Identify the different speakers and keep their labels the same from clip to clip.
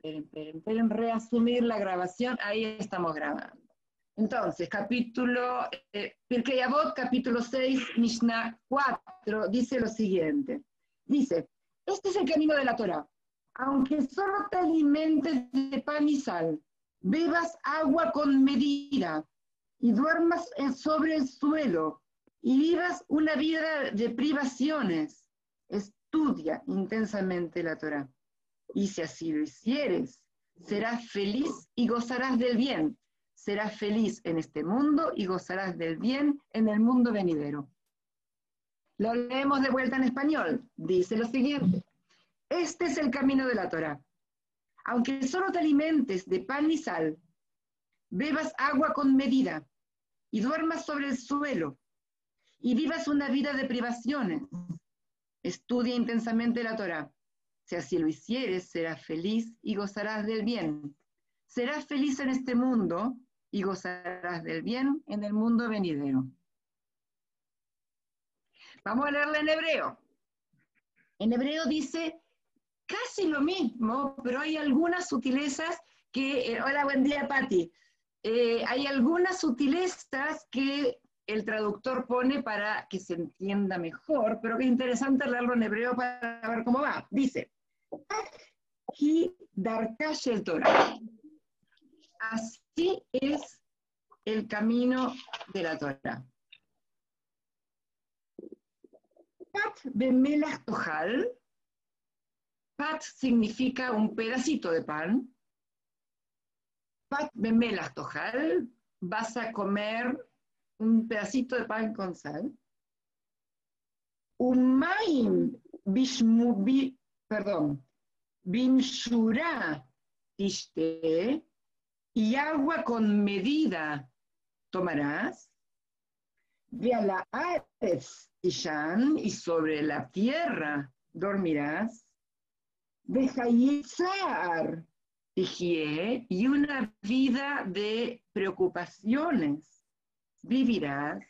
Speaker 1: esperen, reasumir la grabación, ahí estamos grabando. Entonces, Pirkei Avot, capítulo 6, Mishnah 4, dice lo siguiente. Dice, este es el camino de la Torá. Aunque solo te alimentes de pan y sal, bebas agua con medida y duermas sobre el suelo y vivas una vida de privaciones, estudia intensamente la Torá. Y si así lo hicieres, serás feliz y gozarás del bien. Serás feliz en este mundo y gozarás del bien en el mundo venidero. Lo leemos de vuelta en español. Dice lo siguiente. Este es el camino de la Torá. Aunque solo te alimentes de pan y sal, bebas agua con medida y duermas sobre el suelo y vivas una vida de privaciones, estudia intensamente la Torá. Si así lo hicieres, serás feliz y gozarás del bien. Serás feliz en este mundo y gozarás del bien en el mundo venidero. Vamos a leerla en hebreo. En hebreo dice casi lo mismo, pero hay algunas sutilezas que... hola, buen día, Pati. Hay algunas sutilezas que el traductor pone para que se entienda mejor, pero que es interesante leerlo en hebreo para ver cómo va. Dice, Hi darka shel Torah. Así es el camino de la Torah. Pat bemelach tochal. Pat significa un pedacito de pan. Pat bemelach tochal. Vas a comer un pedacito de pan con sal. Umayim bimshura tishte. Y agua con medida tomarás. De a la aretz tishan, y sobre la tierra dormirás. De hayitzar tijie, y una vida de preocupaciones vivirás.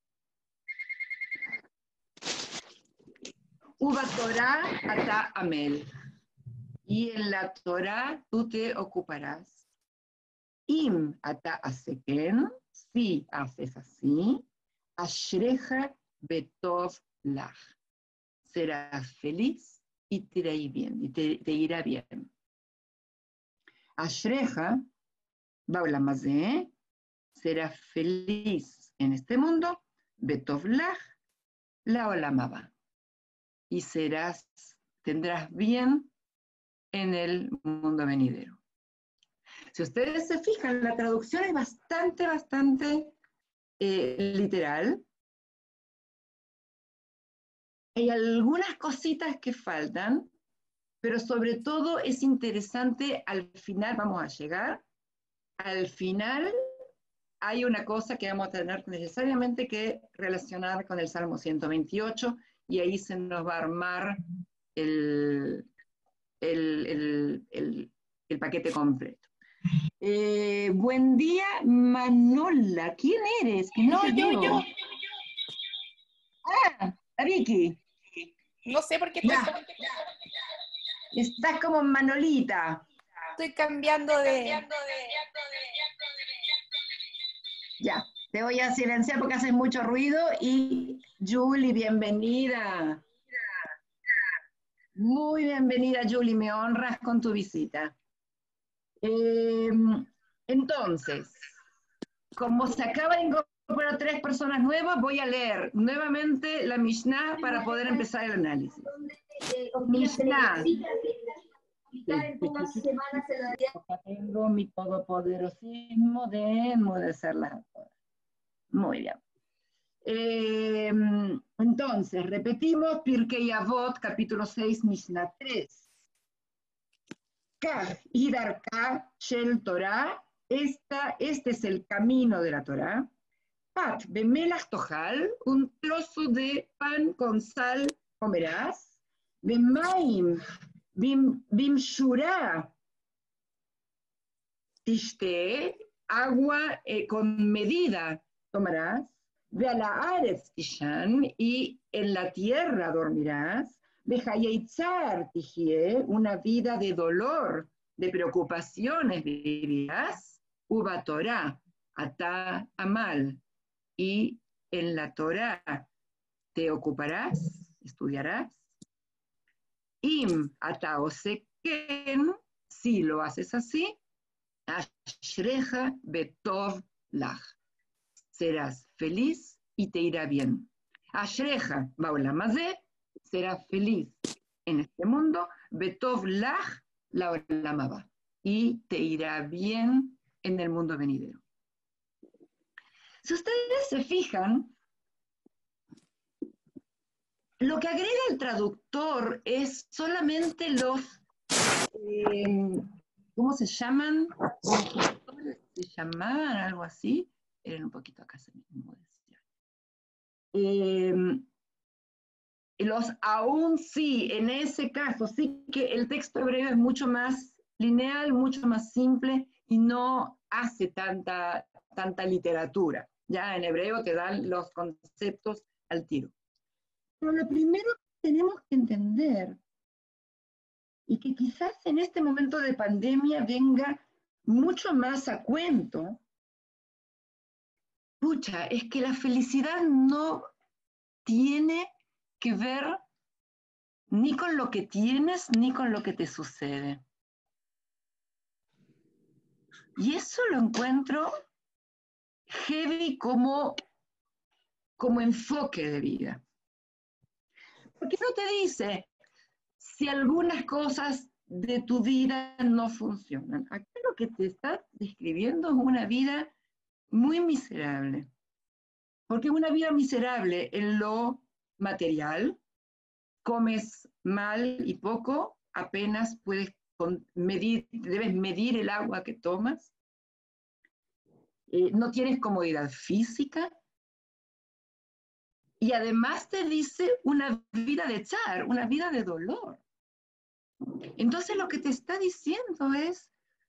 Speaker 1: Uva Torah ata amel, y en la Torah tú te ocuparás. Im ata aseken, si haces así, ashreja betov lach, serás feliz y te irá bien. Ashreja, ba'olam hazeh, serás feliz en este mundo, betov lach, la'olam haba, y tendrás bien en el mundo venidero. Si ustedes se fijan, la traducción es bastante literal. Hay algunas cositas que faltan, pero sobre todo es interesante al final, vamos a llegar, al final hay una cosa que vamos a tener necesariamente que relacionar con el Salmo 128, y ahí se nos va a armar el paquete completo. Buen día, Manola. ¿Quién eres? Que no te veo.
Speaker 2: Yo.
Speaker 1: Ah, la Vicky.
Speaker 2: No sé por qué
Speaker 1: Estás como Manolita.
Speaker 2: estoy cambiando de...
Speaker 1: Ya, te voy a silenciar porque haces mucho ruido. Y Julie, bienvenida. Muy bienvenida, Julie. Me honras con tu visita. Entonces, como se acaba de incorporar 3 personas nuevas, voy a leer nuevamente la Mishnah para poder empezar el análisis. Mishnah. Acá tengo mi todopoderosismo de enmudecerlas a todas. Muy bien. Entonces, repetimos, Pirkei Avot, capítulo 6, Mishnah 3. Kaj y darka shel Torah, este es el camino de la Torah. Pat bemelach tochal, un trozo de pan con sal comerás. Bemaim bimshura tishte, agua con medida tomarás. Ve a la aretz tishan, y en la tierra dormirás. Una vida de dolor de preocupaciones vivirás, uva Torah, atá amal, y en la Torah te ocuparás, estudiarás. Im ata oseken, si lo haces así, ashreja betov lach, serás feliz y te irá bien. Ashreja baulamazé, serás feliz en este mundo, betov lach la olamaba, y te irá bien en el mundo venidero. Si ustedes se fijan, lo que agrega el traductor es solamente los, ¿cómo se llaman? Se llamaban algo así. Eran un poquito acá, se mismo decía. Los aún sí, en ese caso, sí que el texto hebreo es mucho más lineal, mucho más simple y no hace tanta literatura. Ya en hebreo te dan los conceptos al tiro. Pero lo primero que tenemos que entender, y que quizás en este momento de pandemia venga mucho más a cuento, pucha, es que la felicidad no tiene que ver ni con lo que tienes, ni con lo que te sucede. Y eso lo encuentro heavy como enfoque de vida. Porque no te dice si algunas cosas de tu vida no funcionan. Aquí lo que te está describiendo es una vida muy miserable. Porque es una vida miserable en lo material, comes mal y poco, apenas puedes debes medir el agua que tomas, no tienes comodidad física, y además te dice una vida de tzar, una vida de dolor. Entonces lo que te está diciendo es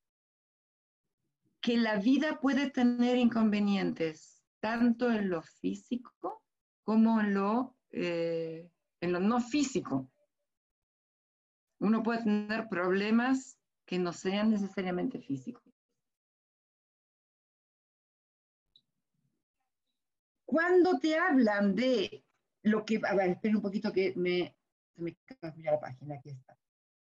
Speaker 1: que la vida puede tener inconvenientes, tanto en lo físico como en lo no físico. Uno puede tener problemas que no sean necesariamente físicos. Cuando te hablan de lo que... A ver, espera un poquito que se me cambió la página, aquí está.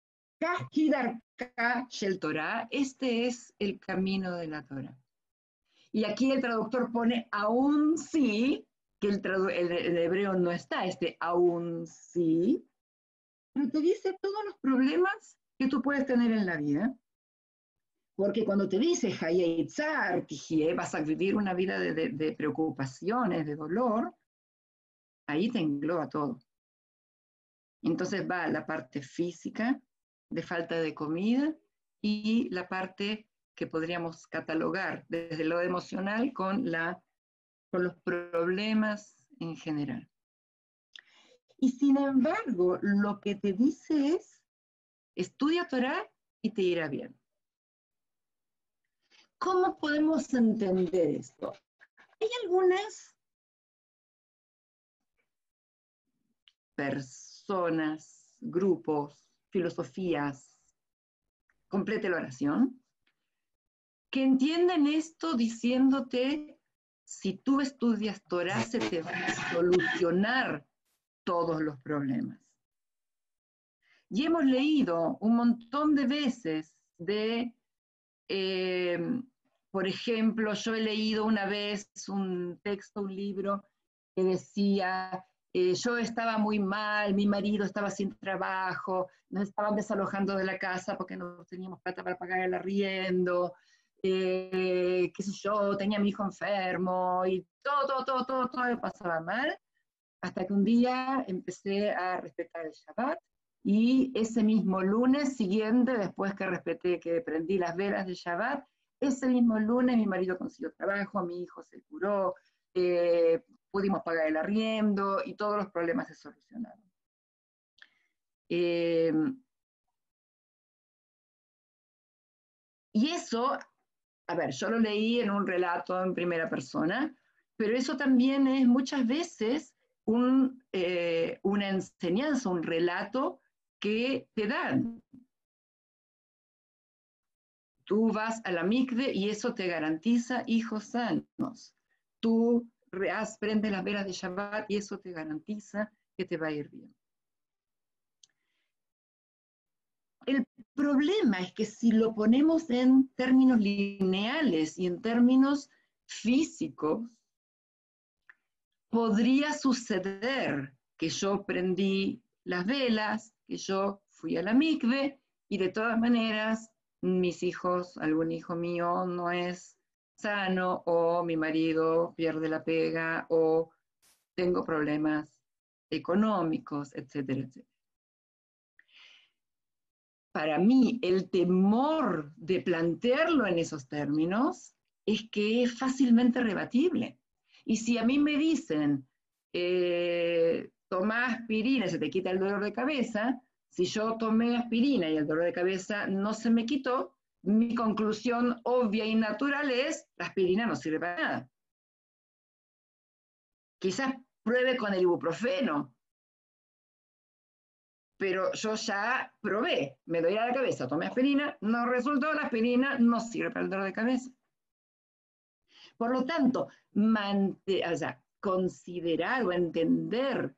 Speaker 1: Shel Torah, este es el camino de la Torah. Y aquí el traductor pone aún sí, que el hebreo no está, aún sí, pero te dice todos los problemas que tú puedes tener en la vida. Porque cuando te dice Hayetzar, vas a vivir una vida de preocupaciones, de dolor, ahí te engloba todo. Entonces va la parte física, de falta de comida, y la parte que podríamos catalogar desde lo emocional con los problemas en general. Y sin embargo, lo que te dice es, estudia Torah y te irá bien. ¿Cómo podemos entender esto? Hay algunas personas, grupos, filosofías, complete la oración, que entienden esto diciéndote, si tú estudias Torah, se te van a solucionar todos los problemas. Y hemos leído un montón de veces por ejemplo, yo he leído una vez un texto, un libro, que decía, yo estaba muy mal, mi marido estaba sin trabajo, nos estaban desalojando de la casa porque no teníamos plata para pagar el arriendo, qué sé yo, tenía a mi hijo enfermo, y todo pasaba mal, hasta que un día empecé a respetar el Shabbat, y ese mismo lunes siguiente, después que prendí las velas de Shabbat, ese mismo lunes mi marido consiguió trabajo, mi hijo se curó, pudimos pagar el arriendo y todos los problemas se solucionaron. Y eso, a ver, yo lo leí en un relato en primera persona, pero eso también es muchas veces una enseñanza, un relato que te dan. Tú vas a la mikve y eso te garantiza hijos sanos. Tú prendes las velas de Shabbat y eso te garantiza que te va a ir bien. El problema es que si lo ponemos en términos lineales y en términos físicos, podría suceder que yo prendí las velas, que yo fui a la mikve y de todas maneras mis hijos, algún hijo mío no es sano o mi marido pierde la pega o tengo problemas económicos, etcétera, etcétera. Para mí, el temor de plantearlo en esos términos es que es fácilmente rebatible. Y si a mí me dicen, toma aspirina, se te quita el dolor de cabeza, si yo tomé aspirina y el dolor de cabeza no se me quitó, mi conclusión obvia y natural es, la aspirina no sirve para nada. Quizás pruebe con el ibuprofeno, pero yo ya probé, me doy a la cabeza, tomé aspirina, no resultó, la aspirina no sirve para el dolor de cabeza. Por lo tanto, considerar o entender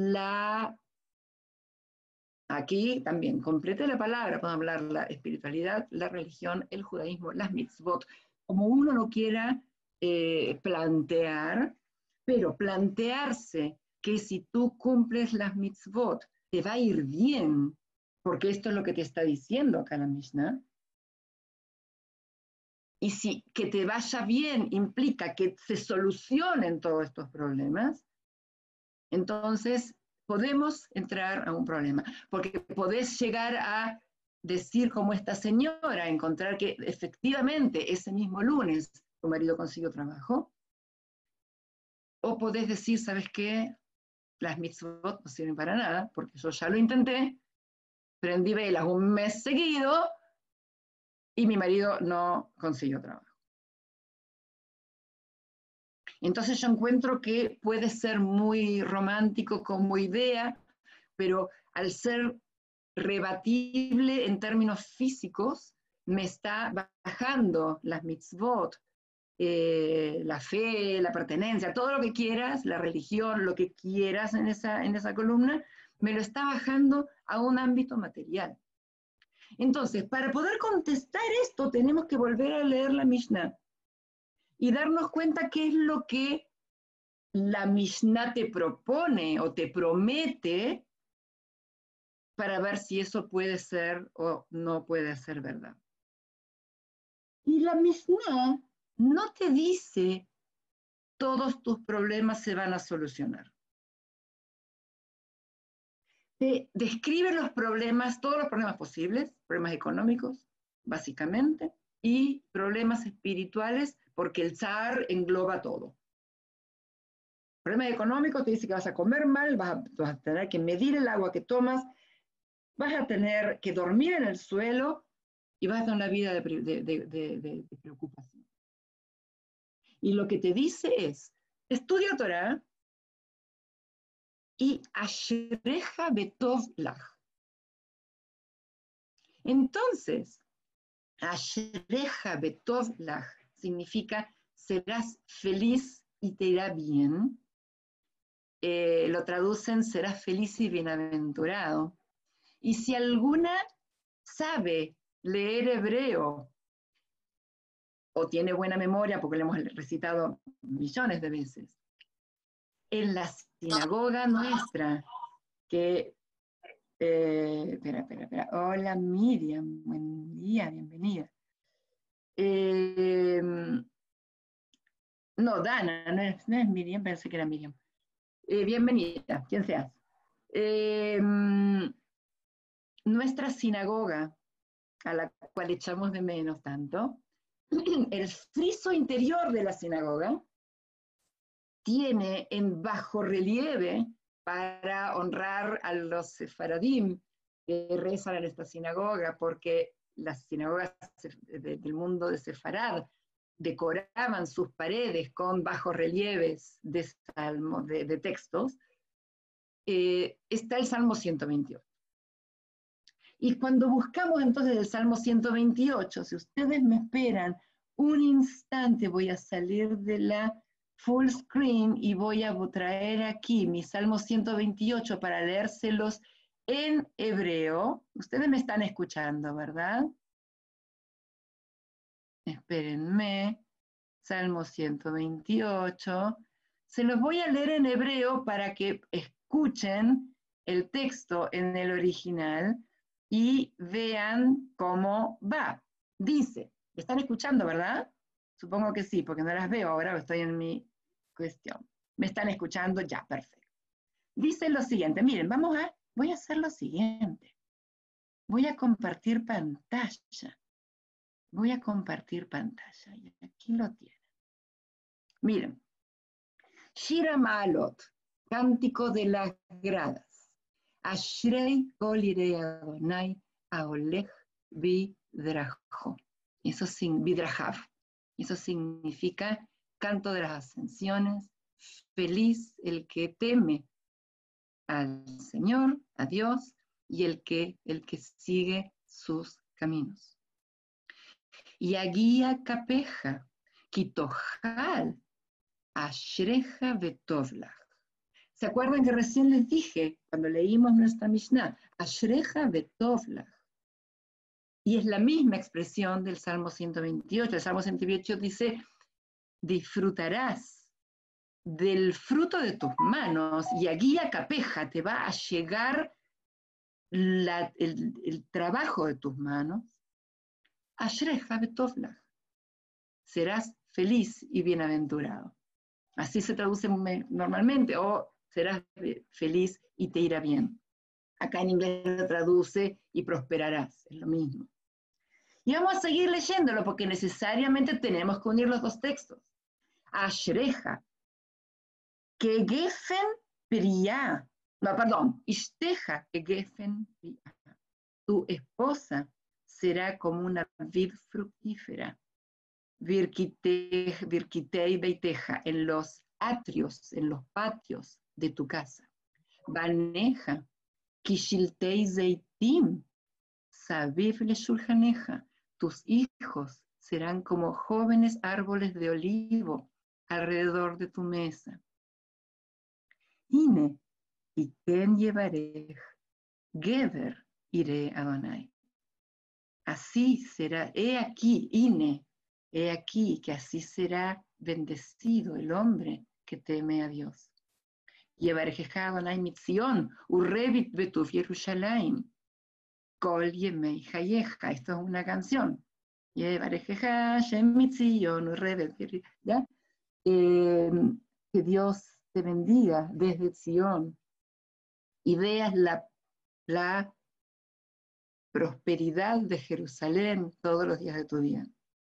Speaker 1: aquí también, complete la palabra, podemos hablar la espiritualidad, la religión, el judaísmo, las mitzvot, como uno lo quiera plantear, pero plantearse que si tú cumples las mitzvot, te va a ir bien, porque esto es lo que te está diciendo acá la Mishnah. Y si que te vaya bien implica que se solucionen todos estos problemas, entonces podemos entrar a un problema, porque podés llegar a decir como esta señora, encontrar que efectivamente ese mismo lunes tu marido consiguió trabajo, o podés decir, ¿sabes qué? Las mitzvot no sirven para nada, porque yo ya lo intenté, prendí velas un mes seguido y mi marido no consiguió trabajo. Entonces yo encuentro que puede ser muy romántico como idea, pero al ser rebatible en términos físicos, me está bajando las mitzvot, la fe, la pertenencia, todo lo que quieras, la religión, lo que quieras en esa columna, me lo está bajando a un ámbito material. Entonces, para poder contestar esto, tenemos que volver a leer la Mishnah y darnos cuenta qué es lo que la Mishnah te propone o te promete para ver si eso puede ser o no puede ser verdad. Y la Mishnah no te dice todos tus problemas se van a solucionar. Te describe los problemas, todos los problemas posibles, problemas económicos, básicamente, y problemas espirituales, porque el zar engloba todo. Problemas económicos te dice que vas a comer mal, vas a tener que medir el agua que tomas, vas a tener que dormir en el suelo y vas a tener una vida de preocupación. Y lo que te dice es, estudia Torah y ashreja betov lach. Entonces, ashreja betov lach significa serás feliz y te irá bien. Lo traducen serás feliz y bienaventurado. Y si alguna sabe leer hebreo o tiene buena memoria, porque lo hemos recitado millones de veces, en la sinagoga nuestra, que, espera, hola Miriam, buen día, bienvenida. No, Dana, no es Miriam, pensé que era Miriam. Bienvenida, quien seas. Nuestra sinagoga, a la cual echamos de menos tanto, el friso interior de la sinagoga tiene en bajo relieve, para honrar a los sefaradim que rezan en esta sinagoga, porque las sinagogas del mundo de Sefarad decoraban sus paredes con bajos relieves de salmos, de textos, está el Salmo 128. Y cuando buscamos entonces el Salmo 128, si ustedes me esperan un instante, voy a salir de la full screen y voy a traer aquí mi Salmo 128 para leérselos en hebreo. Ustedes me están escuchando, ¿verdad? Espérenme. Salmo 128. Se los voy a leer en hebreo para que escuchen el texto en el original y vean cómo va. Dice, ¿están escuchando, verdad? Supongo que sí, porque no las veo ahora, estoy en mi cuestión. ¿Me están escuchando? Ya, perfecto. Dice lo siguiente, miren, voy a hacer lo siguiente. Voy a compartir pantalla. Voy a compartir pantalla y aquí lo tienen. Miren, Shira Maalot, cántico de las gradas. Ashrei kol yirei Adonai aolech bidrajo. Bidrajav. Eso significa canto de las ascensiones. Feliz el que teme al Señor, a Dios, y el que sigue sus caminos. Y aguía capeja, kitojal, ashreja betovlach. ¿Se acuerdan que recién les dije, cuando leímos nuestra Mishnah, ashreja betovlach? Y es la misma expresión del Salmo 128. El Salmo 128 dice, disfrutarás del fruto de tus manos y aguía capeja, te va a llegar el trabajo de tus manos. Ashreja betovlach. Serás feliz y bienaventurado. Así se traduce normalmente, o serás feliz y te irá bien. Acá en inglés lo traduce y prosperarás, es lo mismo. Y vamos a seguir leyéndolo porque necesariamente tenemos que unir los dos textos. Ashreja, que gefen priá, no, perdón, ishteja, que gefen priá. Tu esposa será como una vid fructífera. Virkitei beiteja, en los atrios, en los patios de tu casa. Baneja, kishiltei zeitim, sabiv le shulhaneja, tus hijos serán como jóvenes árboles de olivo alrededor de tu mesa. Ine, iten yevarej, gever iré Adonai. Así será, he aquí, Ine, he aquí que así será bendecido el hombre que teme a Dios. Yevarejeja Adonai mitzion, urrevit betuf Yerushalayim, kol yemei hayeja. Esto es una canción. Yevarejeja Shem mitzion, urrevit, ¿ya? Que Dios te bendiga desde Sion y veas la prosperidad de Jerusalén todos los días de tu vida.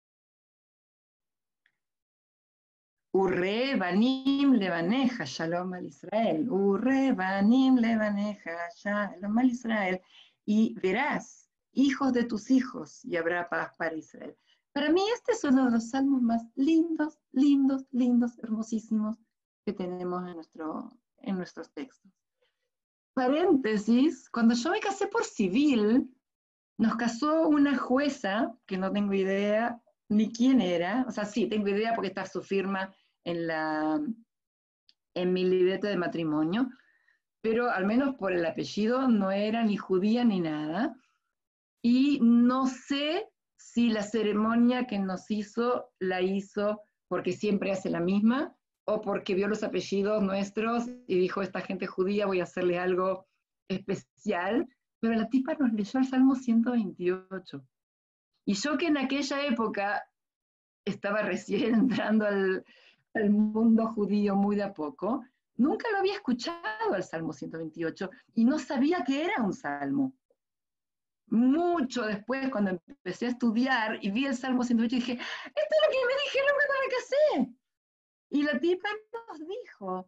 Speaker 1: Urre banim levaneja, shalom al Israel. Urre banim levaneja, shalom al Israel. Y verás, hijos de tus hijos, y habrá paz para Israel. Para mí este es uno de los salmos más lindos, lindos, lindos, hermosísimos que tenemos en nuestros textos. Paréntesis, cuando yo me casé por civil, nos casó una jueza, que no tengo idea ni quién era, o sea, sí, tengo idea porque está su firma en mi libreta de matrimonio, pero al menos por el apellido no era ni judía ni nada, y no sé si la ceremonia que nos hizo la hizo porque siempre hace la misma, o porque vio los apellidos nuestros y dijo, esta gente judía, voy a hacerle algo especial, pero la tipa nos leyó el Salmo 128. Y yo que en aquella época estaba recién entrando al mundo judío muy de a poco, nunca lo había escuchado al Salmo 128 y no sabía que era un salmo. Mucho después, cuando empecé a estudiar y vi el Salmo 128, dije, esto es lo que me dijeron cuando me casé. Y la tipa nos dijo,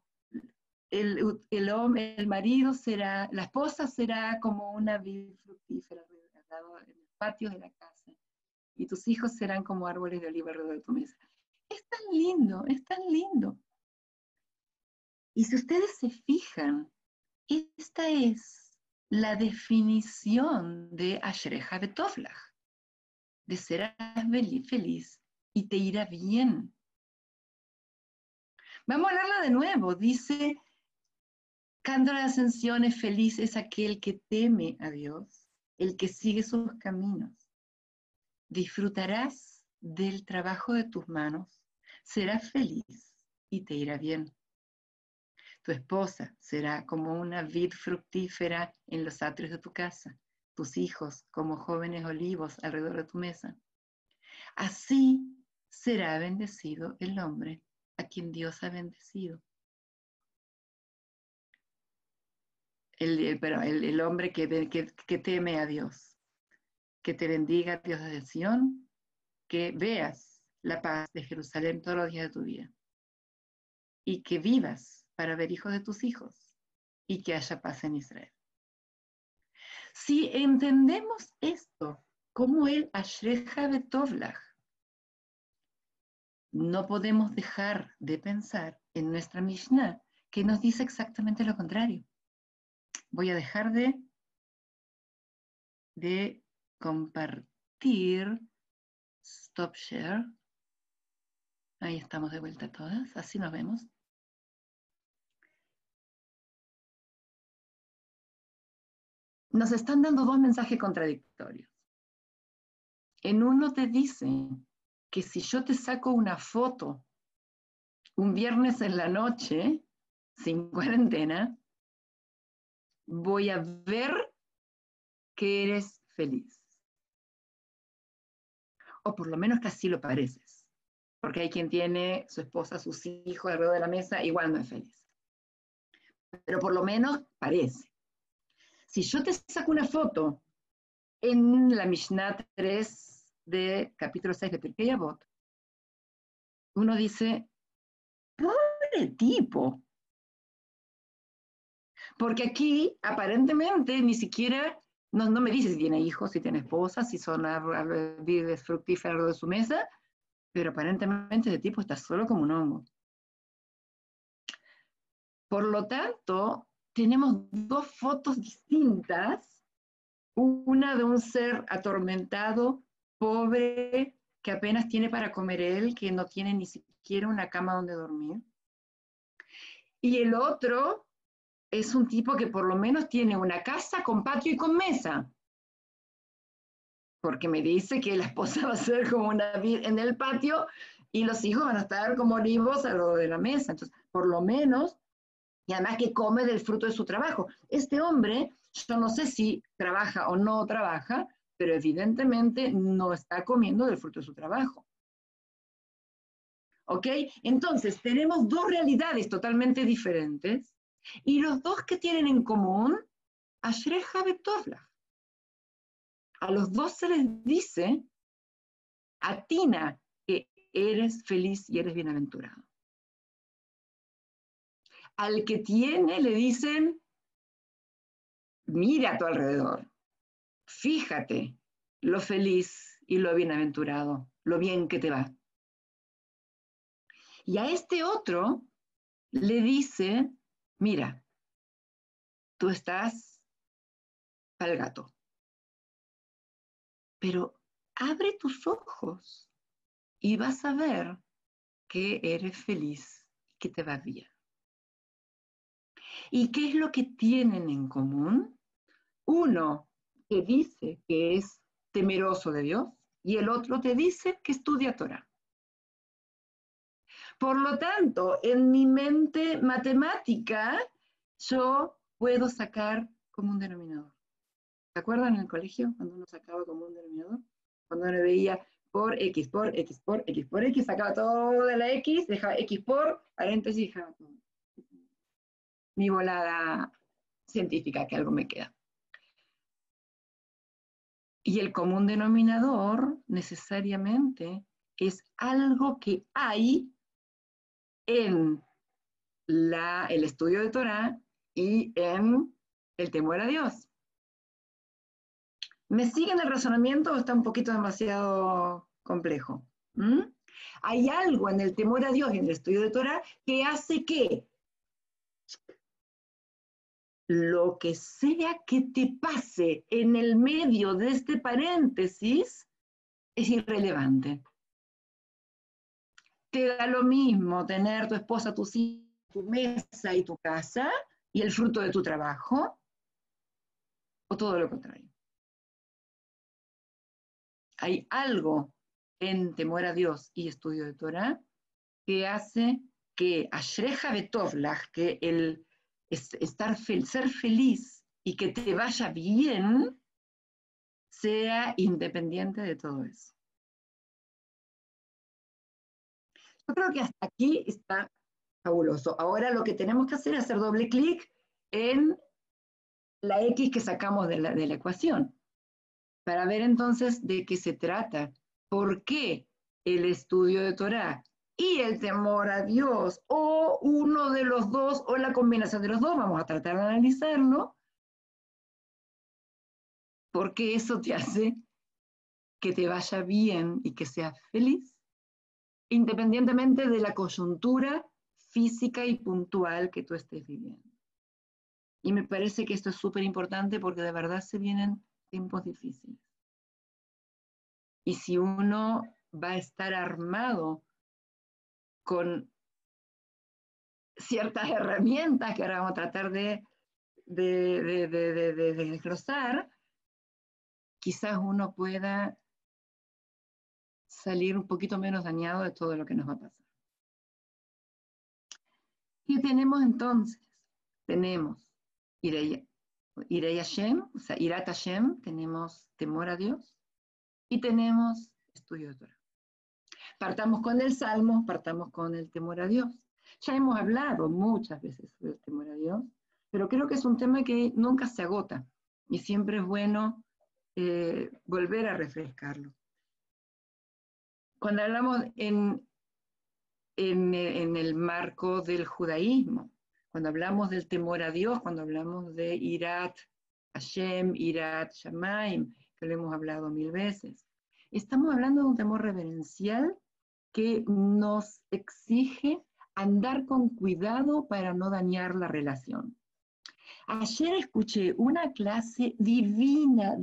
Speaker 1: el marido será, la esposa será como una vid fructífera en el patio de la casa, y tus hijos serán como árboles de oliva alrededor de tu mesa. Es tan lindo, es tan lindo. Y si ustedes se fijan, esta es la definición de Ashreja Betovlach, de serás feliz y te irá bien. Vamos a hablarla de nuevo. Dice, canto de la ascensión es feliz es aquel que teme a Dios, el que sigue sus caminos. Disfrutarás del trabajo de tus manos, serás feliz y te irá bien. Tu esposa será como una vid fructífera en los atrios de tu casa, tus hijos como jóvenes olivos alrededor de tu mesa. Así será bendecido el hombre a quien Dios ha bendecido. El hombre que teme a Dios, que te bendiga Dios desde Sion, que veas la paz de Jerusalén todos los días de tu vida y que vivas para ver hijos de tus hijos y que haya paz en Israel. Si entendemos esto como el Ashreja Betovlach, no podemos dejar de pensar en nuestra Mishnah, que nos dice exactamente lo contrario. Voy a dejar de compartir. Stop share. Ahí estamos de vuelta todas, así nos vemos. Nos están dando dos mensajes contradictorios. En uno te dice que si yo te saco una foto un viernes en la noche, sin cuarentena, voy a ver que eres feliz. O por lo menos que así lo pareces. Porque hay quien tiene su esposa, sus hijos alrededor de la mesa, igual no es feliz. Pero por lo menos parece. Si yo te saco una foto en la Mishnah 3 de capítulo 6 de Pirkei Avot, uno dice, pobre tipo. Porque aquí, aparentemente, ni siquiera, no me dice si tiene hijos, si tiene esposa, si son vides fructíferos de su mesa, pero aparentemente ese tipo está solo como un hongo. Por lo tanto, tenemos dos fotos distintas, una de un ser atormentado, pobre, que apenas tiene para comer él, que no tiene ni siquiera una cama donde dormir. Y el otro es un tipo que por lo menos tiene una casa con patio y con mesa. Porque me dice que la esposa va a ser como una vid en el patio y los hijos van a estar como olivos a lo de la mesa. Entonces, por lo menos, y además que come del fruto de su trabajo. Este hombre, yo no sé si trabaja o no trabaja, pero evidentemente no está comiendo del fruto de su trabajo. ¿Ok? Entonces, tenemos dos realidades totalmente diferentes y los dos que tienen en común, Ashreja Betovlach. A los dos se les dice, atina que eres feliz y eres bienaventurado. Al que tiene le dicen, mira a tu alrededor, fíjate lo feliz y lo bienaventurado, lo bien que te va. Y a este otro le dice, mira, tú estás al gato, pero abre tus ojos y vas a ver que eres feliz y que te va bien. ¿Y qué es lo que tienen en común? Uno te dice que es temeroso de Dios y el otro te dice que estudia Torah. Por lo tanto, en mi mente matemática, yo puedo sacar como un denominador. ¿Se acuerdan en el colegio cuando uno sacaba como un denominador? Cuando uno veía por X, por X, por X, por X, sacaba toda la X, dejaba X por, paréntesis, dejaba todo. Mi volada científica, que algo me queda. Y el común denominador necesariamente es algo que hay en el estudio de Torah y en el temor a Dios. ¿Me siguen el razonamiento o está un poquito demasiado complejo? ¿Mm? Hay algo en el temor a Dios y en el estudio de Torah que hace que lo que sea que te pase en el medio de este paréntesis es irrelevante. Te da lo mismo tener tu esposa, tus hijos, tu mesa y tu casa y el fruto de tu trabajo, o todo lo contrario. Hay algo en temor a Dios y estudio de Torah que hace que Ashreja Betovlach, que el ser feliz y que te vaya bien, sea independiente de todo eso. Yo creo que hasta aquí está fabuloso. Ahora lo que tenemos que hacer es hacer doble clic en la X que sacamos de la ecuación, para ver entonces de qué se trata, por qué el estudio de Torah y el temor a Dios, o uno de los dos, o la combinación de los dos, vamos a tratar de analizarlo, porque eso te hace que te vaya bien y que seas feliz, independientemente de la coyuntura física y puntual que tú estés viviendo. Y me parece que esto es súper importante porque de verdad se vienen tiempos difíciles. Y si uno va a estar armado con ciertas herramientas que ahora vamos a tratar de desglosar, quizás uno pueda salir un poquito menos dañado de todo lo que nos va a pasar. ¿Qué tenemos entonces? Tenemos Irei Hashem, o sea, Irat Hashem, tenemos temor a Dios, y tenemos estudio de Torah. Partamos con el Salmo, partamos con el temor a Dios. Ya hemos hablado muchas veces sobre el temor a Dios, pero creo que es un tema que nunca se agota y siempre es bueno volver a refrescarlo. Cuando hablamos en el marco del judaísmo, cuando hablamos del temor a Dios, cuando hablamos de Irat Hashem, Irat Shamaim, que lo hemos hablado 1000 veces, estamos hablando de un temor reverencial que nos exige andar con cuidado para no dañar la relación. Ayer escuché una clase divina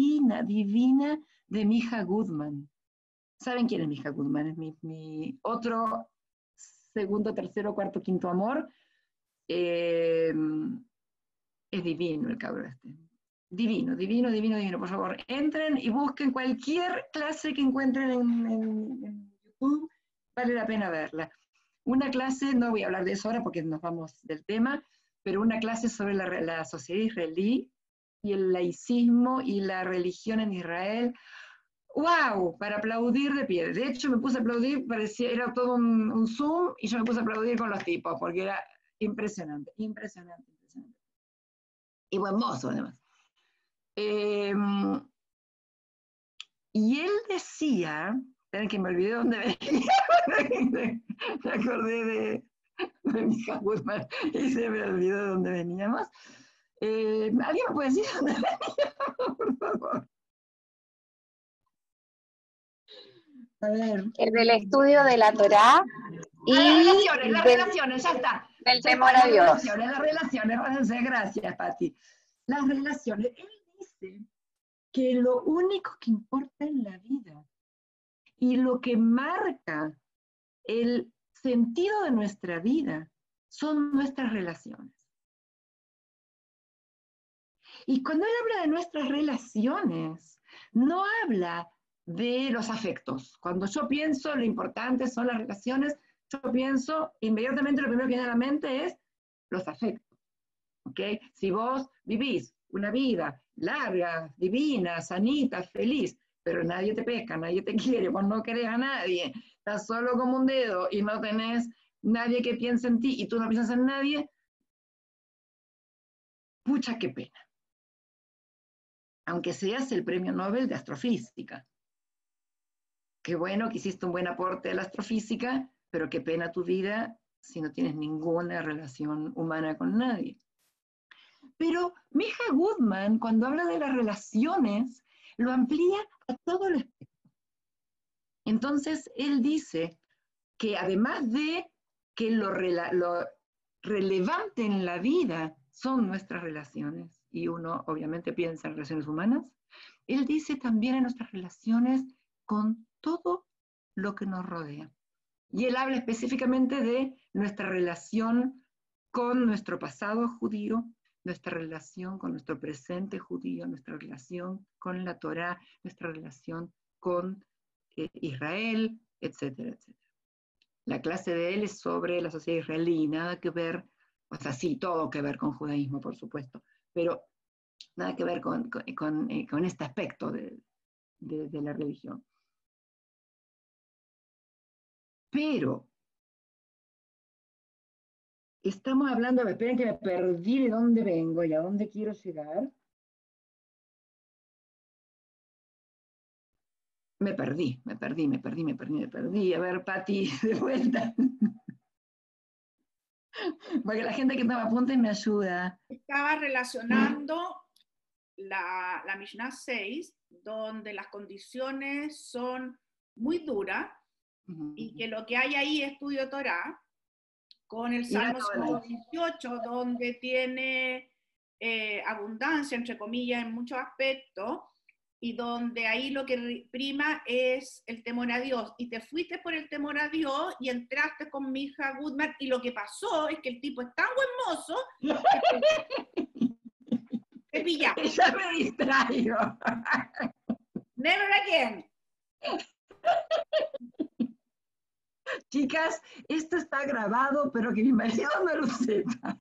Speaker 1: de Mija Goodman. ¿Saben quién es Mija Goodman? Es mi otro segundo, tercero, cuarto, quinto amor. Es divino el cabrón este. Divino. Por favor, entren y busquen cualquier clase que encuentren en YouTube. Vale la pena verla. Una clase, no voy a hablar de eso ahora porque nos vamos del tema, pero una clase sobre la sociedad israelí y el laicismo y la religión en Israel. ¡Wow! Para aplaudir de pie. De hecho, me puse a aplaudir, era todo un Zoom, y yo me puse a aplaudir con los tipos, porque era impresionante. Y buen mozo, además. Y él decía, esperen que me olvidé dónde venía, me acordé de mi hija Guzmán y se me olvidó de dónde veníamos. ¿Alguien me puede decir dónde veníamos, por favor? A ver.
Speaker 2: El del estudio de la Torá y
Speaker 1: las relaciones, ya está.
Speaker 2: Del temor a Dios.
Speaker 1: Las relaciones, gracias, Pati. Las relaciones, él dice que lo único que importa en la vida y lo que marca el sentido de nuestra vida son nuestras relaciones. Y cuando él habla de nuestras relaciones, no habla de los afectos. Cuando yo pienso lo importante son las relaciones, yo pienso inmediatamente lo primero que viene a la mente es los afectos. ¿Okay? Si vos vivís una vida larga, divina, sanita, feliz, pero nadie te pesca, nadie te quiere, vos no querés a nadie, estás solo como un dedo y no tenés nadie que piense en ti y tú no piensas en nadie, pucha, qué pena. Aunque seas el premio Nobel de astrofísica. Qué bueno que hiciste un buen aporte a la astrofísica, pero qué pena tu vida si no tienes ninguna relación humana con nadie. Pero Mija Goodman, cuando habla de las relaciones, lo amplía a todo el espectro. Entonces, él dice que además de que lo relevante en la vida son nuestras relaciones, y uno obviamente piensa en relaciones humanas, él dice también en nuestras relaciones con todo lo que nos rodea. Y él habla específicamente de nuestra relación con nuestro pasado judío, nuestra relación con nuestro presente judío, nuestra relación con la Torá, nuestra relación con Israel, etcétera, etcétera. La clase de él es sobre la sociedad israelí, nada que ver, o sea, sí, todo que ver con judaísmo, por supuesto, pero nada que ver con este aspecto de la religión. Pero estamos hablando, esperen que me perdí de dónde vengo y a dónde quiero llegar. Me perdí. A ver, Pati, de vuelta. Porque la gente que toma apuntes me ayuda.
Speaker 3: Estaba relacionando la Mishnah 6, donde las condiciones son muy duras, y que lo que hay ahí es estudio Torah, con el Salmo 118, donde tiene abundancia, entre comillas, en muchos aspectos, y donde ahí lo que prima es el temor a Dios. Y te fuiste por el temor a Dios y entraste con mi hija Goodman, y lo que pasó es que el tipo es tan buen mozo que te pilla.
Speaker 1: Ya me distraigo.
Speaker 3: Never again.
Speaker 1: Chicas, esto está grabado, pero que mi marido no lo sepa.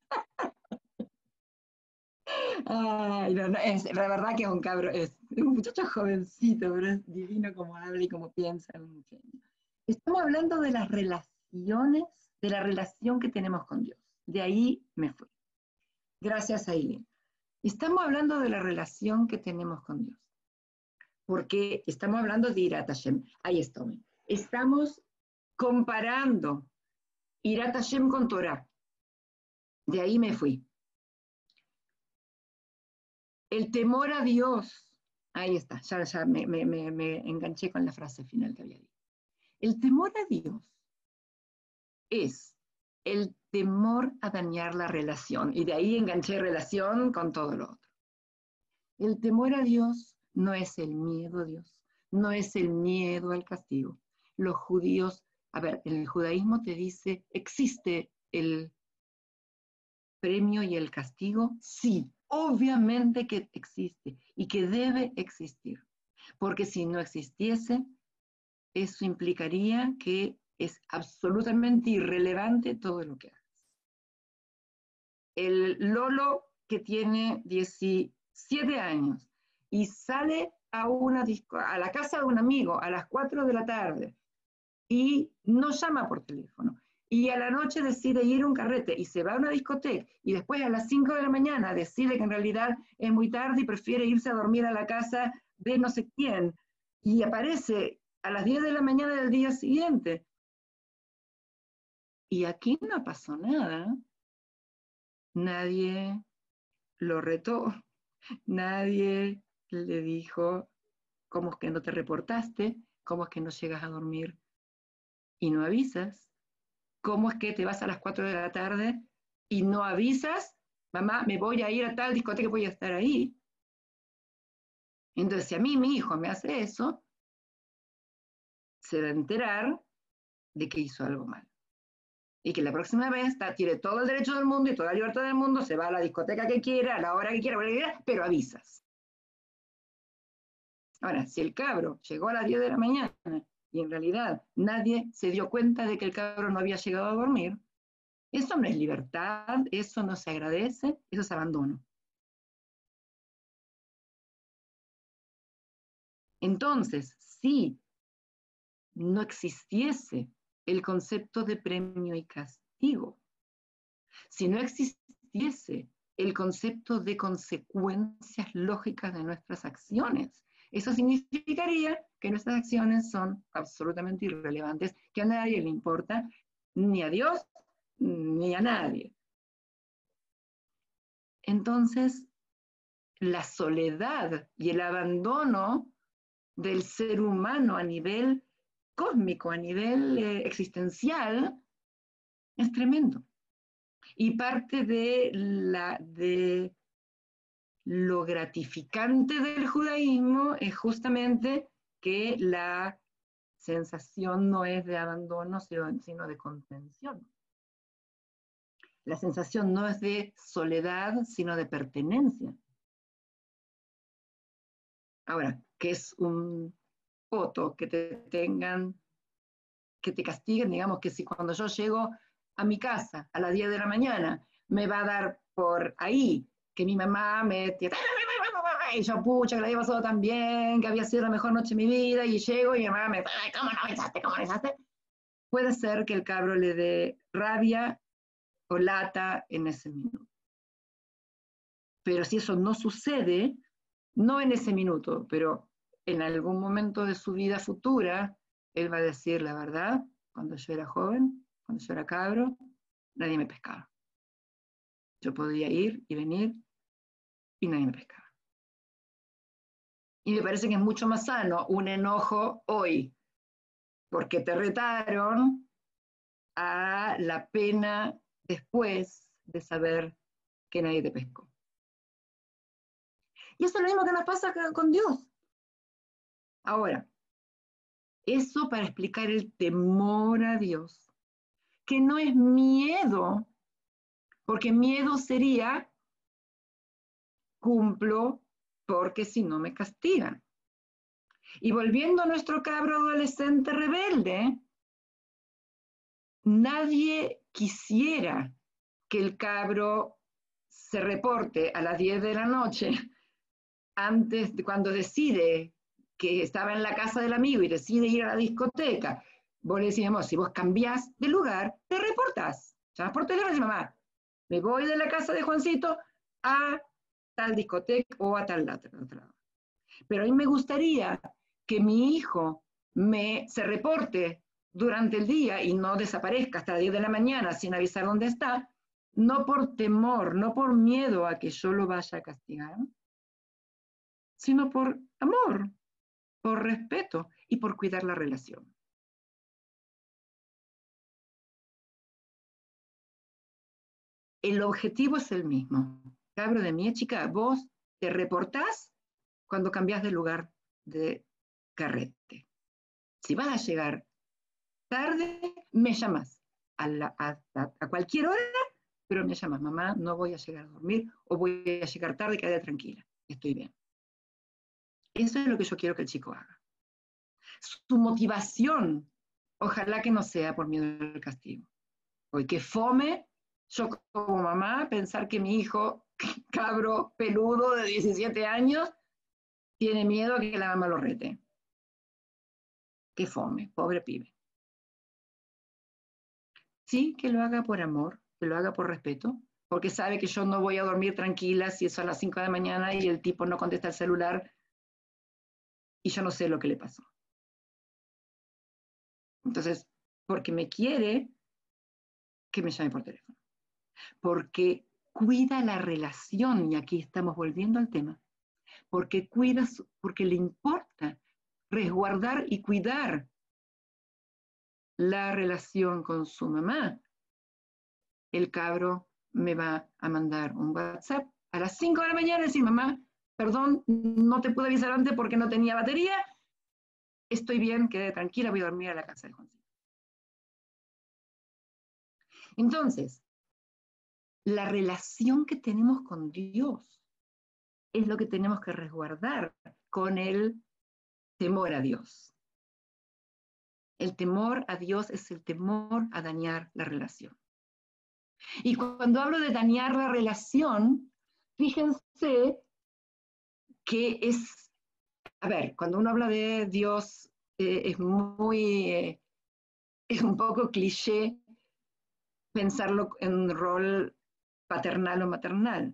Speaker 1: Ay, no, es la verdad que es un cabro, es un muchacho jovencito, pero es divino como habla y como piensa. Un genio. Estamos hablando de las relaciones, de la relación que tenemos con Dios. De ahí me fui. Gracias, Aileen. Estamos hablando de la relación que tenemos con Dios. Porque estamos hablando de Irat Hashem. Ahí estoy. Estamos comparando Irat Hashem con Torah. De ahí me fui. El temor a Dios. Ahí está, ya me enganché con la frase final que había dicho. El temor a Dios es el temor a dañar la relación. Y de ahí enganché relación con todo lo otro. El temor a Dios no es el miedo a Dios, no es el miedo al castigo. Los judíos, a ver, en el judaísmo te dice, ¿existe el premio y el castigo? Sí, obviamente que existe y que debe existir. Porque si no existiese, eso implicaría que es absolutamente irrelevante todo lo que hagas. El Lolo que tiene 17 años y sale a la casa de un amigo a las 4 de la tarde y no llama por teléfono, y a la noche decide ir a un carrete y se va a una discoteca, y después a las 5 de la mañana decide que en realidad es muy tarde y prefiere irse a dormir a la casa de no sé quién, y aparece a las 10 de la mañana del día siguiente. Y aquí no pasó nada. Nadie lo retó, nadie le dijo, ¿cómo es que no te reportaste? ¿Cómo es que no llegas a dormir y no avisas? ¿Cómo es que te vas a las 4 de la tarde y no avisas? Mamá, me voy a ir a tal discoteca, voy a estar ahí. Entonces, si a mí mi hijo me hace eso, se va a enterar de que hizo algo mal. Y que la próxima vez tiene todo el derecho del mundo y toda la libertad del mundo, se va a la discoteca que quiera, a la hora que quiera, pero avisas. Ahora, si el cabro llegó a las 10 de la mañana y en realidad nadie se dio cuenta de que el cabro no había llegado a dormir, eso no es libertad, eso no se agradece, eso es abandono. Entonces, si no existiese el concepto de premio y castigo, si no existiese el concepto de consecuencias lógicas de nuestras acciones, eso significaría que nuestras acciones son absolutamente irrelevantes, que a nadie le importa, ni a Dios, ni a nadie. Entonces, la soledad y el abandono del ser humano a nivel cósmico, a nivel existencial, es tremendo. Y parte de lo gratificante del judaísmo es justamente que la sensación no es de abandono, sino de contención. La sensación no es de soledad, sino de pertenencia. Ahora, ¿qué es un poto? Que te castiguen, digamos que si cuando yo llego a mi casa a las 10 de la mañana, me va a dar por ahí que mi mamá me... Y yo, pucha, que la había pasado tan bien, que había sido la mejor noche de mi vida, y llego y mi mamá me... Ay, ¿cómo no avisaste? ¿Cómo no avisaste? Puede ser que el cabro le dé rabia o lata en ese minuto. Pero si eso no sucede, no en ese minuto, pero en algún momento de su vida futura, él va a decir la verdad, cuando yo era joven, cuando yo era cabro, nadie me pescaba. Yo podía ir y venir y nadie me pescaba. Y me parece que es mucho más sano un enojo hoy, porque te retaron, a la pena después de saber que nadie te pescó. Y eso es lo mismo que nos pasa con Dios. Ahora, eso para explicar el temor a Dios, que no es miedo, porque miedo sería cumplo porque si no me castigan. Y volviendo a nuestro cabro adolescente rebelde, nadie quisiera que el cabro se reporte a las 10 de la noche antes de cuando decide que estaba en la casa del amigo y decide ir a la discoteca. Vos le decíamos, si vos cambiás de lugar, te reportás. Llamas por teléfono y dices, mamá, me voy de la casa de Juancito a tal discoteca o a tal otro lado. Pero a mí me gustaría que mi hijo se reporte durante el día y no desaparezca hasta las 10 de la mañana sin avisar dónde está, no por temor, no por miedo a que yo lo vaya a castigar, sino por amor, por respeto y por cuidar la relación. El objetivo es el mismo. Cabro de mí, chica, vos te reportás cuando cambiás de lugar de carrete. Si vas a llegar tarde, me llamas a cualquier hora, pero me llamas, mamá, no voy a llegar a dormir o voy a llegar tarde, quédate tranquila, estoy bien. Eso es lo que yo quiero que el chico haga. Su motivación, ojalá que no sea por miedo al castigo. Hoy que fome, yo como mamá, pensar que mi hijo, cabro peludo de 17 años, tiene miedo a que la mamá lo rete. Que fome, pobre pibe. Sí, que lo haga por amor, que lo haga por respeto, porque sabe que yo no voy a dormir tranquila si es a las 5 de la mañana y el tipo no contesta el celular y yo no sé lo que le pasó. Entonces, porque me quiere, que me llame por teléfono. Porque cuida la relación, y aquí estamos volviendo al tema, porque porque le importa resguardar y cuidar la relación con su mamá. El cabro me va a mandar un WhatsApp a las 5 de la mañana y decir, mamá, perdón, no te pude avisar antes porque no tenía batería, estoy bien, quedé tranquila, voy a dormir a la casa de Juancito. Entonces, la relación que tenemos con Dios es lo que tenemos que resguardar con el temor a Dios. El temor a Dios es el temor a dañar la relación. Y cuando hablo de dañar la relación, fíjense que es, a ver, cuando uno habla de Dios, es un poco cliché pensarlo en un rol paternal o maternal.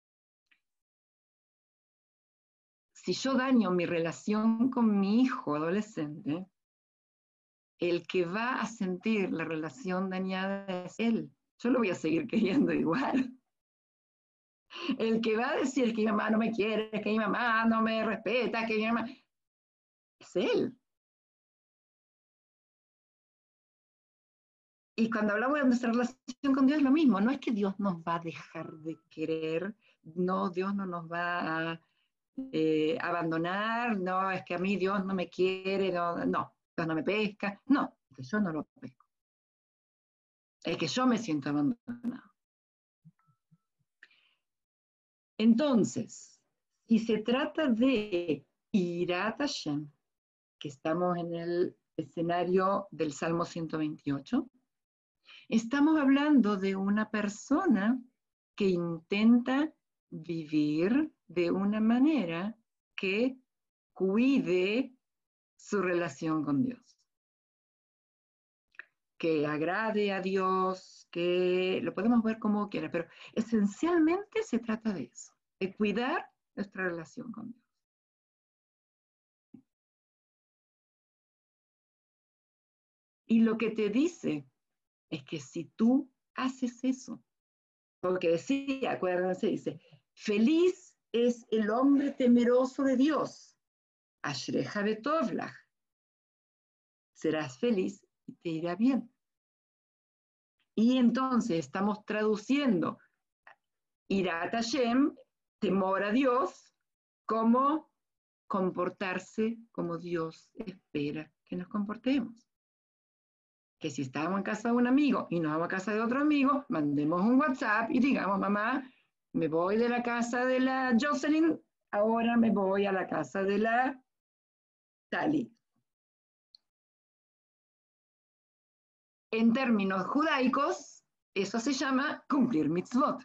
Speaker 1: Si yo daño mi relación con mi hijo adolescente, el que va a sentir la relación dañada es él. Yo lo voy a seguir queriendo igual. El que va a decir que mi mamá no me quiere, que mi mamá no me respeta, que mi mamá... es él. Y cuando hablamos de nuestra relación con Dios es lo mismo, no es que Dios nos va a dejar de querer, no, Dios no nos va a abandonar, no, es que a mí Dios no me quiere, no, no, Dios no me pesca, no, es que yo no lo pesco, es que yo me siento abandonado. Entonces, si se trata de Irat Hashem, que estamos en el escenario del Salmo 128, estamos hablando de una persona que intenta vivir de una manera que cuide su relación con Dios, que agrade a Dios, que lo podemos ver como quiera, pero esencialmente se trata de eso, de cuidar nuestra relación con Dios. Y lo que te dice es que si tú haces eso, porque decía, acuérdense, dice, feliz es el hombre temeroso de Dios, Ashreja betovlach, serás feliz y te irá bien. Y entonces estamos traduciendo Irat Hashem, temor a Dios, como comportarse como Dios espera que nos comportemos. Que si estamos en casa de un amigo y nos vamos a casa de otro amigo, mandemos un WhatsApp y digamos, mamá, me voy de la casa de la Jocelyn, ahora me voy a la casa de la Tali. En términos judaicos, eso se llama cumplir mitzvot.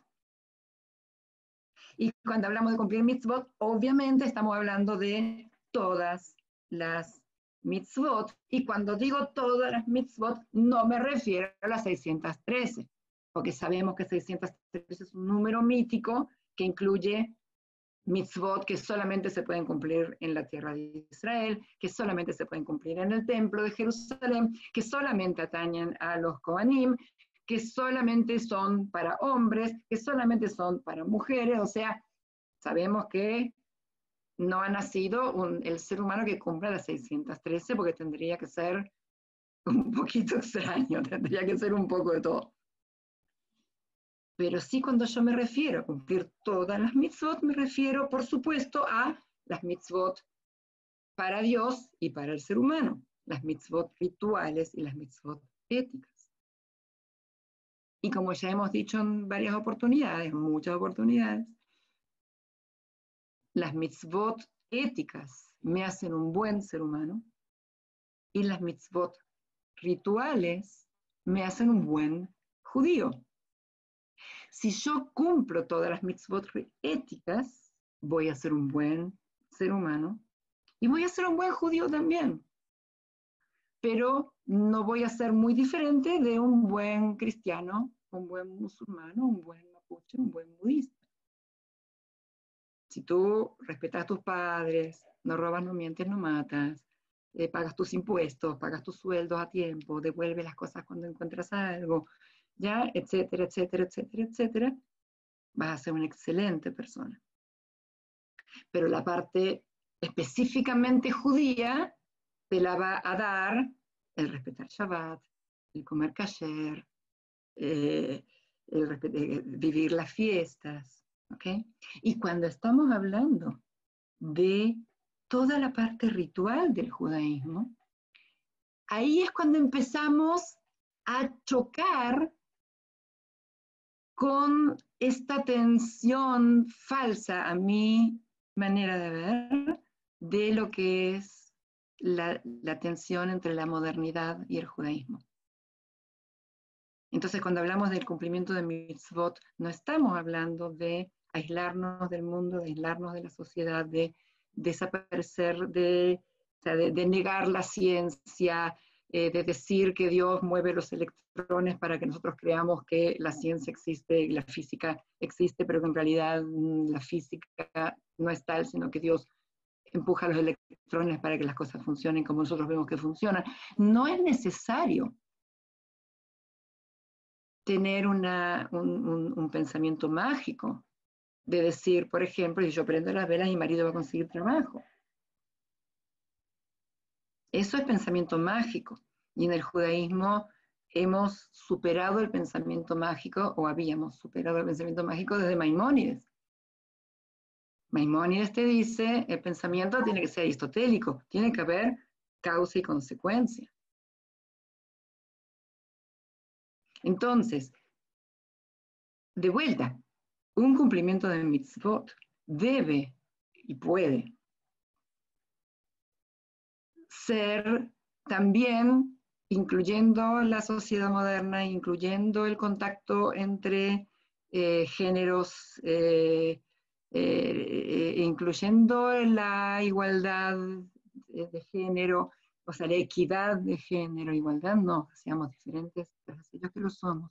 Speaker 1: Y cuando hablamos de cumplir mitzvot, obviamente estamos hablando de todas las mitzvot. Y cuando digo todas las mitzvot, no me refiero a las 613, porque sabemos que 613 es un número mítico que incluye mitzvot que solamente se pueden cumplir en la tierra de Israel, que solamente se pueden cumplir en el templo de Jerusalén, que solamente atañen a los Kohanim, que solamente son para hombres, que solamente son para mujeres, o sea, sabemos que no ha nacido el ser humano que cumpla las 613 porque tendría que ser un poquito extraño, tendría que ser un poco de todo. Pero sí, cuando yo me refiero a cumplir todas las mitzvot, me refiero, por supuesto, a las mitzvot para Dios y para el ser humano, las mitzvot rituales y las mitzvot éticas. Y como ya hemos dicho en varias oportunidades, muchas oportunidades, las mitzvot éticas me hacen un buen ser humano y las mitzvot rituales me hacen un buen judío. Si yo cumplo todas las mitzvot éticas, voy a ser un buen ser humano y voy a ser un buen judío también. Pero no voy a ser muy diferente de un buen cristiano, un buen musulmano, un buen mapuche, un buen budista. Si tú respetas a tus padres, no robas, no mientes, no matas, pagas tus impuestos, pagas tus sueldos a tiempo, devuelves las cosas cuando encuentras algo, ya, etcétera, etcétera, etcétera, etcétera, vas a ser una excelente persona. Pero la parte específicamente judía te la va a dar el respetar Shabbat, el comer kasher, vivir las fiestas, ¿ok? Y cuando estamos hablando de toda la parte ritual del judaísmo, ahí es cuando empezamos a chocar con esta tensión falsa, a mi manera de ver, de lo que es la tensión entre la modernidad y el judaísmo. Entonces, cuando hablamos del cumplimiento de mitzvot, no estamos hablando de aislarnos del mundo, de aislarnos de la sociedad, de desaparecer, de negar la ciencia, de decir que Dios mueve los electrones para que nosotros creamos que la ciencia existe y la física existe, pero que en realidad la física no es tal, sino que Dios empuja los electrones para que las cosas funcionen como nosotros vemos que funcionan. No es necesario tener un pensamiento mágico de decir, por ejemplo, si yo prendo las velas, mi marido va a conseguir trabajo. Eso es pensamiento mágico. Y en el judaísmo hemos superado el pensamiento mágico, o habíamos superado el pensamiento mágico desde Maimónides. Maimónides te dice, el pensamiento tiene que ser aristotélico, tiene que haber causa y consecuencia. Entonces, de vuelta, un cumplimiento de mitzvot debe y puede ser también, incluyendo la sociedad moderna, incluyendo el contacto entre géneros, incluyendo la igualdad de género, o sea, la equidad de género, igualdad no, seamos diferentes, pero aquellos que lo somos.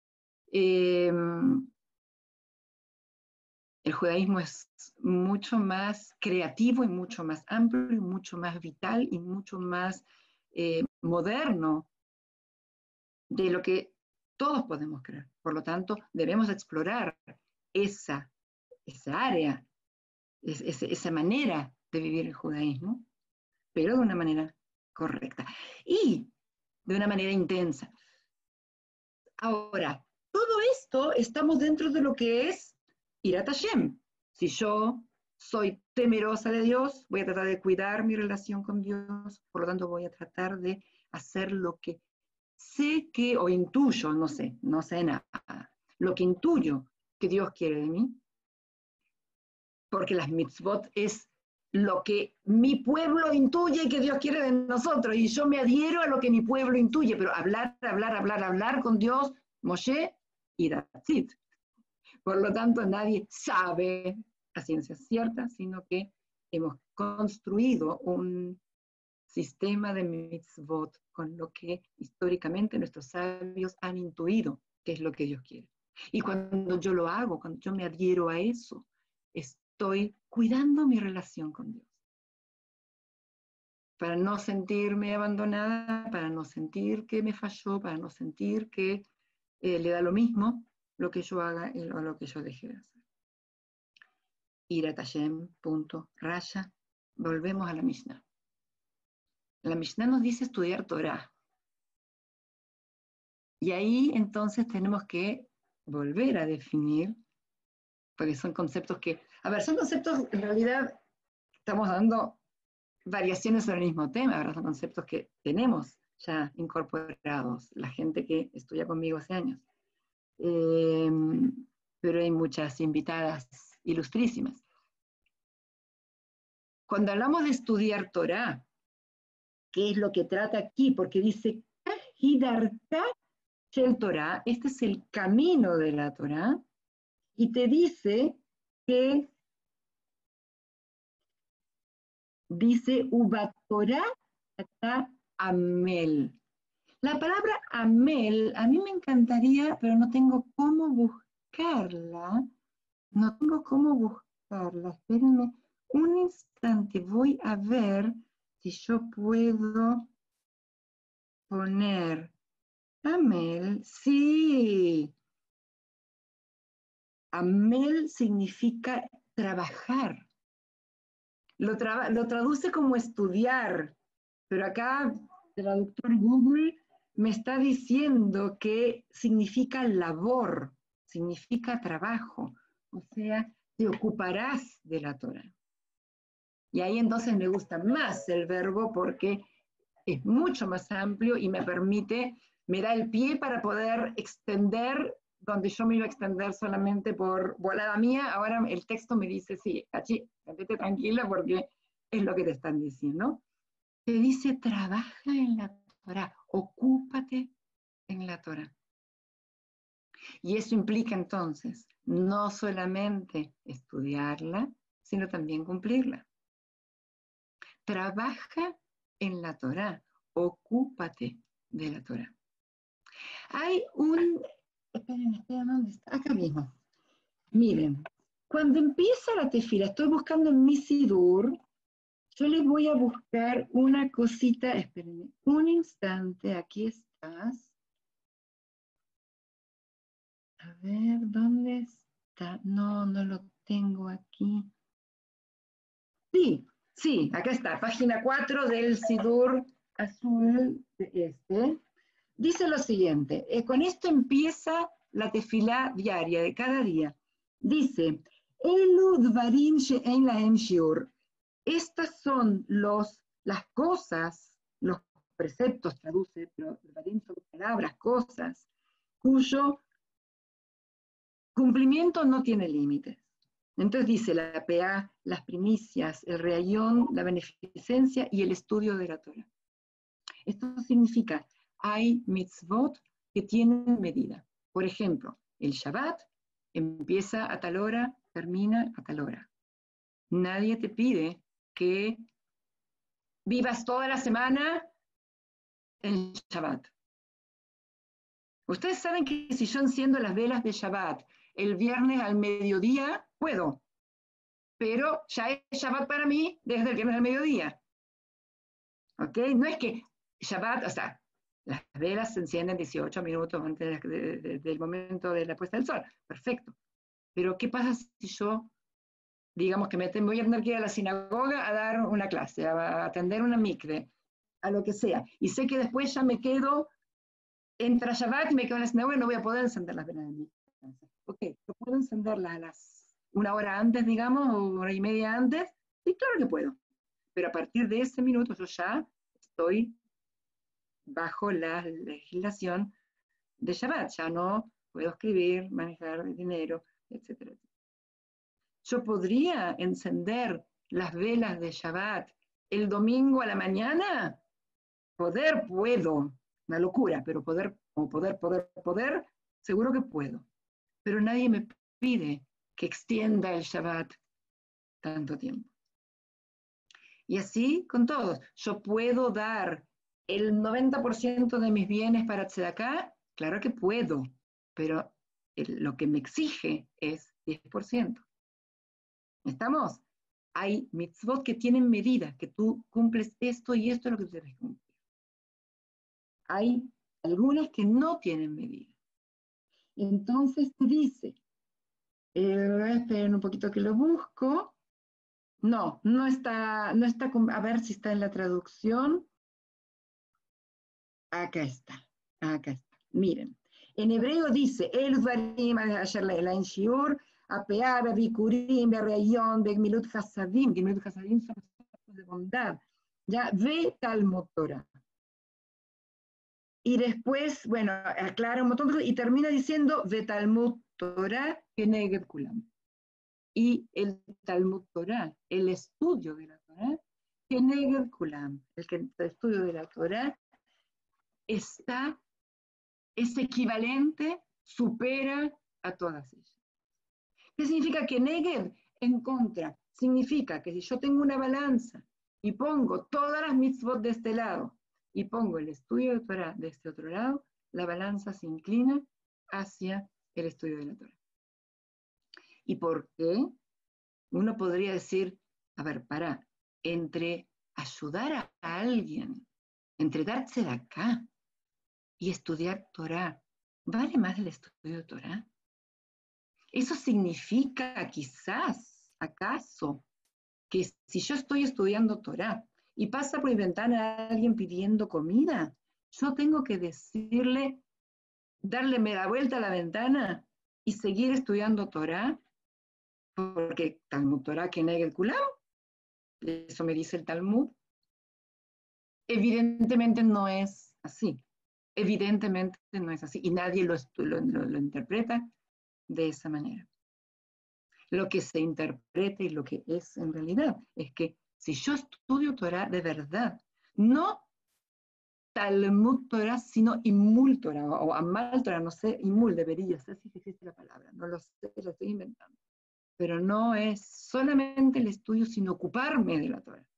Speaker 1: El judaísmo es mucho más creativo y mucho más amplio y mucho más vital y mucho más moderno de lo que todos podemos creer. Por lo tanto, debemos explorar esa área, esa manera de vivir el judaísmo, pero de una manera correcta y de una manera intensa. Ahora, todo esto estamos dentro de lo que es Irat Hashem. Si yo soy temerosa de Dios, voy a tratar de cuidar mi relación con Dios, por lo tanto voy a tratar de hacer lo que sé que, o intuyo, no sé nada, lo que intuyo que Dios quiere de mí, porque las mitzvot es lo que mi pueblo intuye que Dios quiere de nosotros, y yo me adhiero a lo que mi pueblo intuye, pero hablar con Dios, Moshe, y that's it. Por lo tanto, nadie sabe a ciencia cierta, sino que hemos construido un sistema de mitzvot con lo que históricamente nuestros sabios han intuido que es lo que Dios quiere. Y cuando yo lo hago, cuando yo me adhiero a eso, estoy cuidando mi relación con Dios. Para no sentirme abandonada, para no sentir que me falló, para no sentir que le da lo mismo lo que yo haga o lo que yo deje de hacer. Irat Hashem, punto, raya. Volvemos a la Mishnah. La Mishnah nos dice estudiar Torah. Y ahí entonces tenemos que volver a definir, porque son conceptos que, son conceptos, en realidad estamos dando variaciones sobre el mismo tema, ¿verdad? Son conceptos que tenemos ya incorporados, la gente que estudia conmigo hace años. Pero hay muchas invitadas ilustrísimas. Cuando hablamos de estudiar Torah, ¿qué es lo que trata aquí? Porque dice, Hidarka Shel Torah, este es el camino de la Torah, y te dice que dice Ubat Torah Ata Amel. La palabra Amel, a mí me encantaría, pero no tengo cómo buscarla. No tengo cómo buscarla. Espérenme un instante, voy a ver si yo puedo poner Amel. Sí. Amel significa trabajar. Lo traduce como estudiar, pero acá el traductor Google me está diciendo que significa labor, significa trabajo, o sea, te ocuparás de la Torah. Y ahí entonces me gusta más el verbo porque es mucho más amplio y me permite, me da el pie para poder extender donde yo me iba a extender solamente por volada mía. Ahora el texto me dice, sí, Cachi, quédate tranquila porque es lo que te están diciendo. Te dice, trabaja en la Torah, ocúpate en la Torah. Y eso implica entonces no solamente estudiarla, sino también cumplirla. Trabaja en la Torah, ocúpate de la Torah. Hay esperen, ¿dónde está? Acá mismo. Miren, cuando empieza la tefila, estoy buscando en mi sidur, yo les voy a buscar una cosita, espérenme, un instante, aquí estás. A ver, ¿dónde está? No, no lo tengo aquí. Sí, acá está, página 4 del sidur azul de este. Dice lo siguiente, con esto empieza la tefilá diaria de cada día. Dice, Elu dvarim she'en lahem shiur. Estas son las cosas, los preceptos, traduce, pero dvarim son palabras, cosas, cuyo cumplimiento no tiene límites. Entonces dice la PA, las primicias, el reayón, la beneficencia y el estudio de la Torah. Esto significa, hay mitzvot que tienen medida. Por ejemplo, el Shabbat empieza a tal hora, termina a tal hora. Nadie te pide que vivas toda la semana en Shabbat. Ustedes saben que si yo enciendo las velas de Shabbat el viernes al mediodía, puedo. Pero ya es Shabbat para mí desde el viernes al mediodía. ¿Ok? No es que Shabbat, o sea, las velas se encienden 18 minutos antes del momento de la puesta del sol. Perfecto. Pero ¿qué pasa si yo, digamos que voy a tener que ir a la sinagoga a dar una clase, a atender una mikve, a lo que sea, y sé que después ya me quedo, entra Shabbat y me quedo en la sinagoga y no voy a poder encender las velas de mi casa? Ok, ¿yo puedo encenderlas una hora antes, digamos, o una hora y media antes? Sí, claro que puedo. Pero a partir de ese minuto yo ya estoy bajo la legislación de Shabbat, ya no puedo escribir, manejar dinero, etcétera. Yo podría encender las velas de Shabbat el domingo a la mañana. Puedo, una locura, pero poder, seguro que puedo. Pero nadie me pide que extienda el Shabbat tanto tiempo. Y así con todos. Yo puedo dar el 90% de mis bienes para Tzedakah, claro que puedo, pero lo que me exige es 10%. ¿Estamos? Hay mitzvot que tienen medida, que tú cumples esto y esto es lo que tú debes cumplir. Hay algunas que no tienen medida. Entonces te dice, esperen un poquito que lo busco. No está, a ver si está en la traducción. Acá está. Miren, en hebreo dice, el dvarim asher le'elain shiur, apear, bikurim, berrayón, begmilut hasadim. Gmilut hasadim son los actos de bondad. Ya, ve Talmud Torah. Y después, bueno, aclara un montón de cosas y termina diciendo, ve Talmud Torah keneged kulam. Y el Talmud Torah, el estudio de la Torah, keneged kulam. El estudio de la Torah es equivalente, supera a todas ellas. ¿Qué significa que neged? En contra. Significa que si yo tengo una balanza y pongo todas las mitzvot de este lado y pongo el estudio de Torah de este otro lado, la balanza se inclina hacia el estudio de la Torah. ¿Y por qué? Uno podría decir, a ver, entre ayudar a alguien, entre darse de acá y estudiar Torah, ¿vale más el estudio de Torah? Eso significa quizás, acaso, que si yo estoy estudiando Torah y pasa por mi ventana a alguien pidiendo comida, yo tengo que decirle, darle media vuelta a la ventana y seguir estudiando Torah, porque Talmud Torah keneged kulam, eso me dice el Talmud. Evidentemente no es así. Evidentemente no es así y nadie lo interpreta de esa manera. Lo que se interpreta y lo que es en realidad es que si yo estudio Torah de verdad, no Talmud Torah, sino Imul Torah o Amal Torah, no sé, Imul debería ser si existe la palabra, no lo sé, lo estoy inventando. Pero no es solamente el estudio, sino ocuparme de la Torah.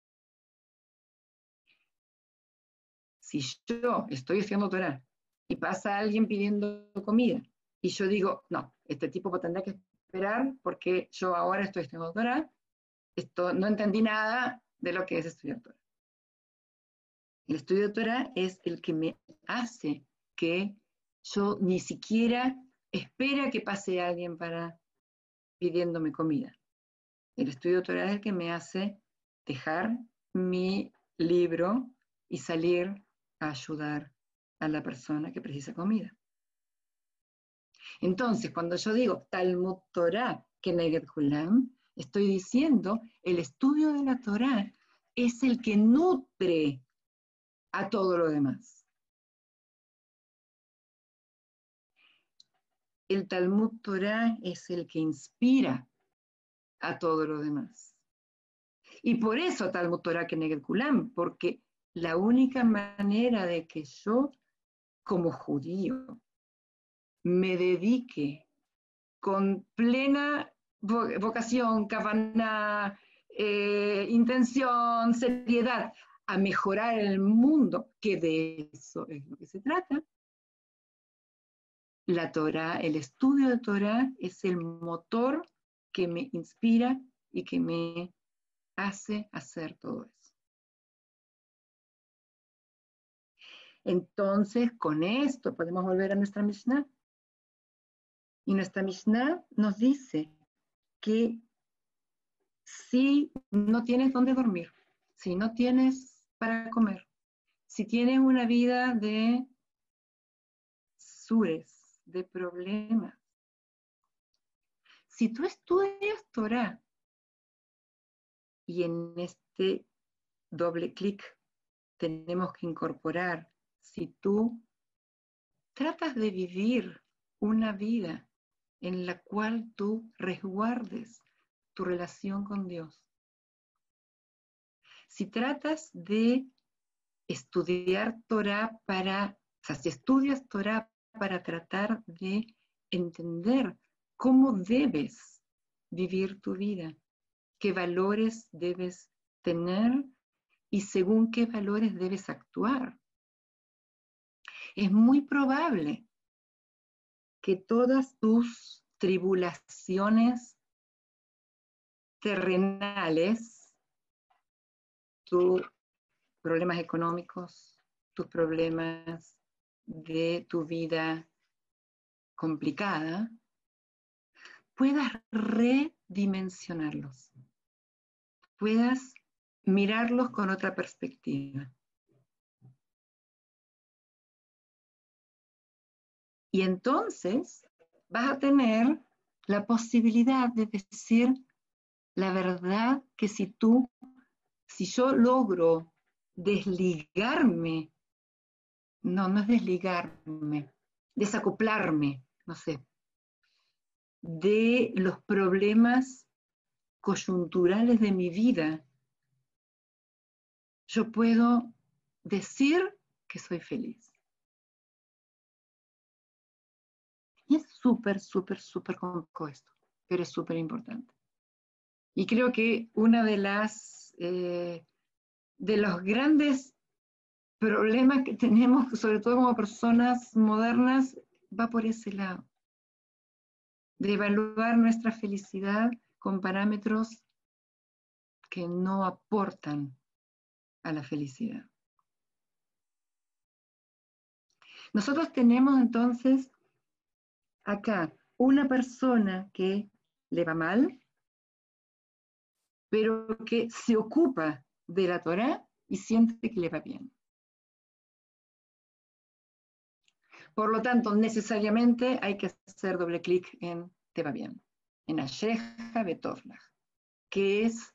Speaker 1: Si yo estoy estudiando Torah y pasa alguien pidiendo comida y yo digo, no, este tipo tendrá que esperar porque yo ahora estoy estudiando Torah, no entendí nada de lo que es estudiar Torah. El estudio de Torah es el que me hace que yo ni siquiera espere a que pase alguien pidiéndome comida. El estudio de Torah es el que me hace dejar mi libro y salir a ayudar a la persona que precisa comida. Entonces, cuando yo digo Talmud Torah Keneged Kulam, estoy diciendo el estudio de la Torah es el que nutre a todo lo demás. El Talmud Torah es el que inspira a todo lo demás. Y por eso Talmud Torah Keneged Kulam, porque la única manera de que yo, como judío, me dedique con plena vocación, kavaná, intención, seriedad, a mejorar el mundo, que de eso es lo que se trata. La Torah, el estudio de Torah es el motor que me inspira y que me hace hacer todo eso. Entonces, con esto podemos volver a nuestra Mishnah. Y nuestra Mishnah nos dice que si no tienes dónde dormir, si no tienes para comer, si tienes una vida de sures, de problemas, si tú estudias Torah, y en este doble clic tenemos que incorporar, si tú tratas de vivir una vida en la cual tú resguardes tu relación con Dios, si tratas de estudiar Torah si estudias Torah para tratar de entender cómo debes vivir tu vida, qué valores debes tener y según qué valores debes actuar. Es muy probable que todas tus tribulaciones terrenales, tus problemas económicos, tus problemas de tu vida complicada, puedas redimensionarlos, puedas mirarlos con otra perspectiva. Y entonces vas a tener la posibilidad de decir la verdad que si yo logro desligarme, no es desligarme, desacoplarme, no sé, de los problemas coyunturales de mi vida, yo puedo decir que soy feliz. Y es súper, súper, súper complejo esto, pero es súper importante. Y creo que una de los grandes problemas que tenemos, sobre todo como personas modernas, va por ese lado, de evaluar nuestra felicidad con parámetros que no aportan a la felicidad. Nosotros tenemos entonces acá una persona que le va mal, pero que se ocupa de la Torá y siente que le va bien. Por lo tanto, necesariamente hay que hacer doble clic en te va bien, en Ashreja Betovlach, que es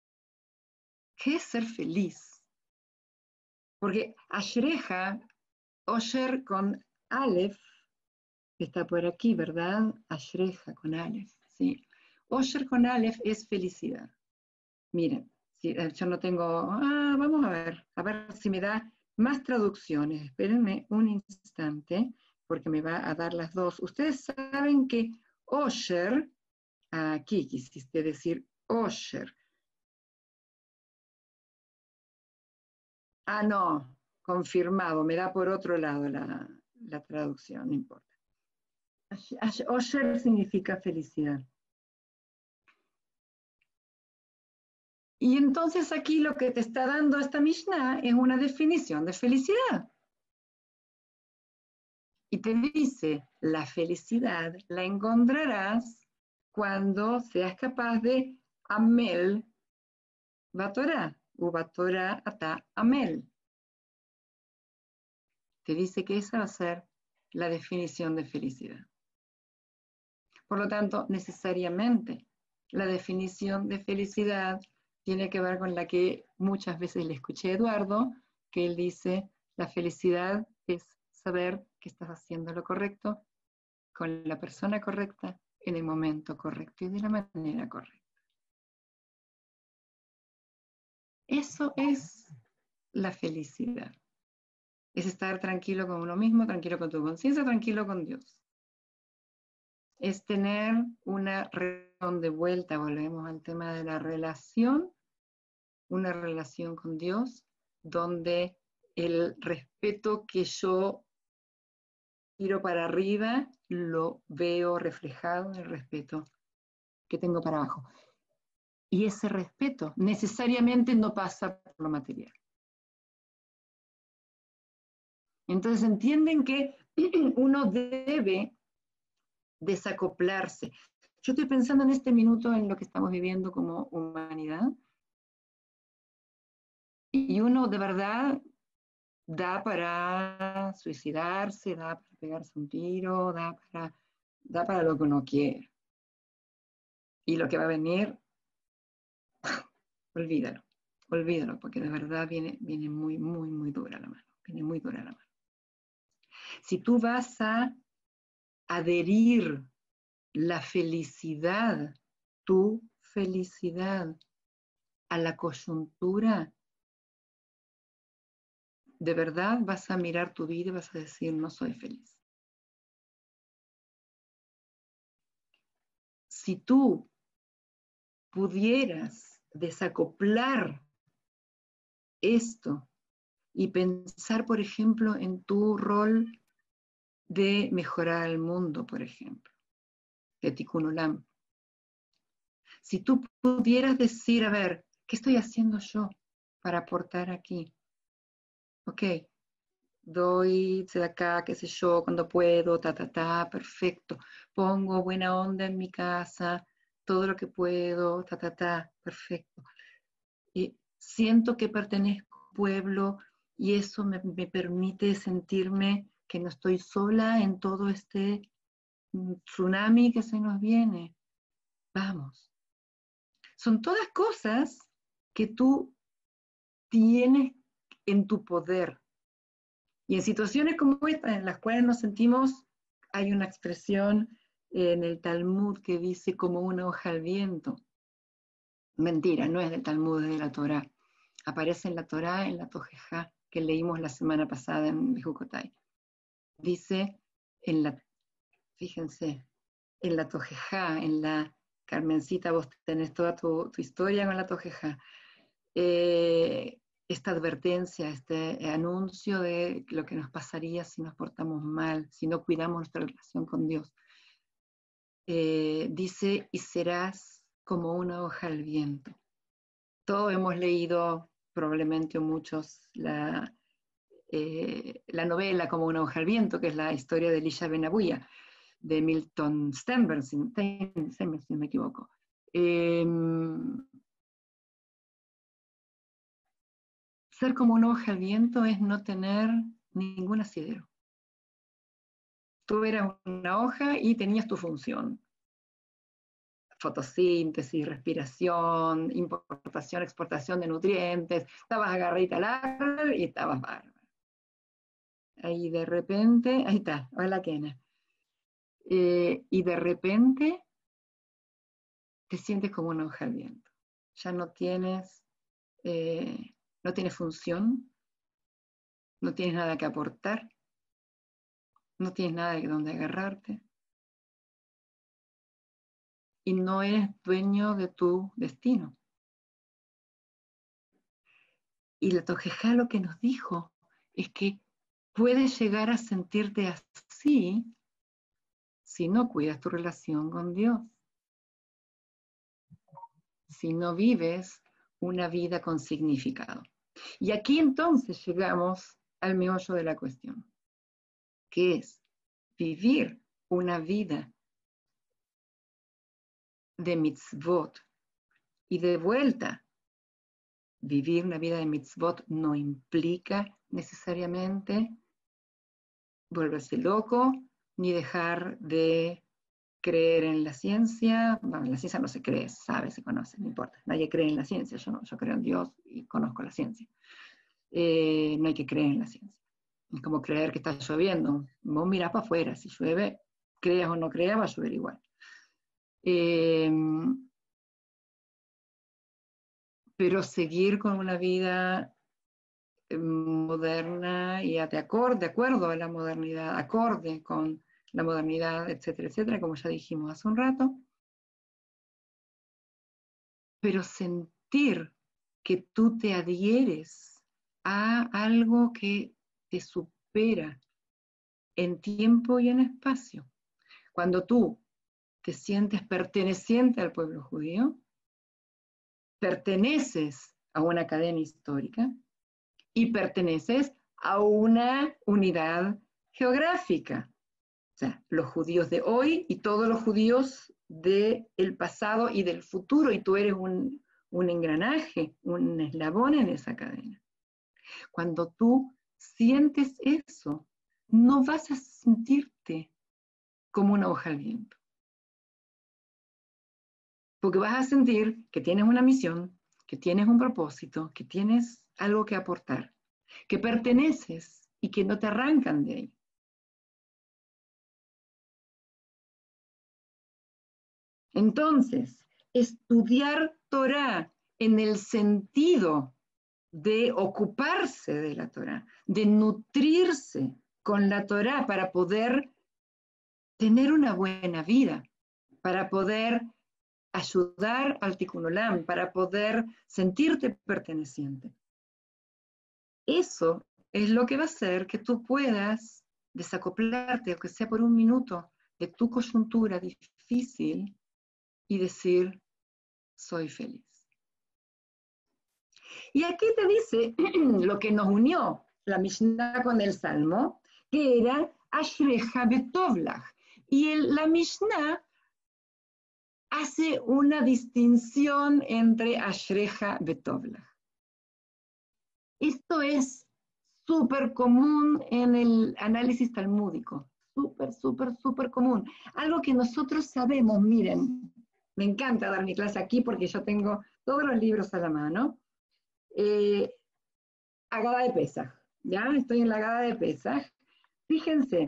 Speaker 1: ser feliz. Porque Ashreja, Osher con Aleph, está por aquí, ¿verdad? Ashreja con Aleph, ¿sí? Osher con Aleph es felicidad. Miren, yo no tengo, vamos a ver si me da más traducciones. Espérenme un instante, porque me va a dar las dos. Ustedes saben que Osher, aquí quisiste decir Osher. No, confirmado, me da por otro lado la traducción, no importa. Osher significa felicidad. Y entonces aquí lo que te está dando esta Mishnah es una definición de felicidad. Y te dice, la felicidad la encontrarás cuando seas capaz de amel Batorá, u Batorá ata amel. te dice que esa va a ser la definición de felicidad. Por lo tanto, necesariamente, la definición de felicidad tiene que ver con la que muchas veces le escuché a Eduardo, que él dice, la felicidad es saber que estás haciendo lo correcto, con la persona correcta, en el momento correcto y de la manera correcta. Eso es la felicidad. Es estar tranquilo con uno mismo, tranquilo con tu conciencia, tranquilo con Dios. Es tener una relación de vuelta, volvemos al tema de la relación, una relación con Dios, donde el respeto que yo tiro para arriba, lo veo reflejado en el respeto que tengo para abajo. Y ese respeto necesariamente no pasa por lo material. Entonces entienden que uno debe desacoplarse. Yo estoy pensando en este minuto en lo que estamos viviendo como humanidad, y uno de verdad da para suicidarse, da para pegarse un tiro, da para lo que uno quiere. Y lo que va a venir, olvídalo, porque de verdad viene muy, muy, muy dura la mano, viene muy dura la mano. Si tú vas a adherir la felicidad, tu felicidad, a la coyuntura, de verdad vas a mirar tu vida y vas a decir, no soy feliz. Si tú pudieras desacoplar esto y pensar, por ejemplo, en tu rol de mejorar el mundo, por ejemplo, de Tikkun Olam. Si tú pudieras decir, a ver, ¿qué estoy haciendo yo para aportar aquí? Ok, doy de acá, qué sé yo, cuando puedo, perfecto. Pongo buena onda en mi casa, todo lo que puedo, perfecto. Y siento que pertenezco a un pueblo y eso me permite sentirme que no estoy sola en todo este tsunami que se nos viene. Vamos. Son todas cosas que tú tienes en tu poder. Y en situaciones como esta, en las cuales nos sentimos, hay una expresión en el Talmud que dice como una hoja al viento. Mentira, no es del Talmud, es de la Torá. Aparece en la Torá, en la Tojejá, que leímos la semana pasada en Bejucotay. Dice, fíjense, en la Tojejá, en la Carmencita, vos tenés toda tu historia con la Tojejá. Esta advertencia, este anuncio de lo que nos pasaría si nos portamos mal, si no cuidamos nuestra relación con Dios. Dice, y serás como una hoja al viento. Todos hemos leído, probablemente muchos, la novela Como una hoja al viento, que es la historia de Elisha Ben Abuya, de Milton Stenberg, si no me equivoco. Ser como una hoja al viento es no tener ningún asidero. Tú eras una hoja y tenías tu función. Fotosíntesis, respiración, importación, exportación de nutrientes. Estabas agarradita al árbol y estabas bárbaro. Ahí de repente, ahí está, hola Kena. Y de repente te sientes como una hoja al viento. Ya no tienes función, no tienes nada que aportar, no tienes nada de donde agarrarte. Y no eres dueño de tu destino. Y la Tojejá lo que nos dijo es que puedes llegar a sentirte así si no cuidas tu relación con Dios, si no vives una vida con significado. Y aquí entonces llegamos al meollo de la cuestión, que es vivir una vida de mitzvot. Y de vuelta, vivir una vida de mitzvot no implica necesariamente volverse loco, ni dejar de creer en la ciencia. Bueno, la ciencia no se cree, se sabe, se conoce, no importa. Nadie cree en la ciencia, yo creo en Dios y conozco la ciencia. No hay que creer en la ciencia. Es como creer que está lloviendo. Vos mirás para afuera, si llueve, creas o no creas, va a llover igual. Pero seguir con una vida moderna y de acuerdo a la modernidad, acorde con la modernidad, etcétera, etcétera, como ya dijimos hace un rato. Pero sentir que tú te adhieres a algo que te supera en tiempo y en espacio. Cuando tú te sientes perteneciente al pueblo judío, perteneces a una cadena histórica y perteneces a una unidad geográfica. O sea, los judíos de hoy y todos los judíos del pasado y del futuro, y tú eres un engranaje, un eslabón en esa cadena. Cuando tú sientes eso, no vas a sentirte como una hoja al viento. Porque vas a sentir que tienes una misión, que tienes un propósito, que tienes algo que aportar, que perteneces y que no te arrancan de ahí. Entonces, estudiar Torá en el sentido de ocuparse de la Torá, de nutrirse con la Torá para poder tener una buena vida, para poder ayudar al Tikkun Olam, para poder sentirte perteneciente. Eso es lo que va a hacer que tú puedas desacoplarte, aunque sea por un minuto, de tu coyuntura difícil y decir, soy feliz. Y aquí te dice lo que nos unió la Mishnah con el Salmo, que era Ashreja Betovlach. Y la Mishnah hace una distinción entre Ashreja Betovlach. Esto es súper común en el análisis talmúdico, súper común. Algo que nosotros sabemos, miren, me encanta dar mi clase aquí porque yo tengo todos los libros a la mano. Agada de Pesaj, ¿ya? Estoy en la Agada de Pesaj. Fíjense,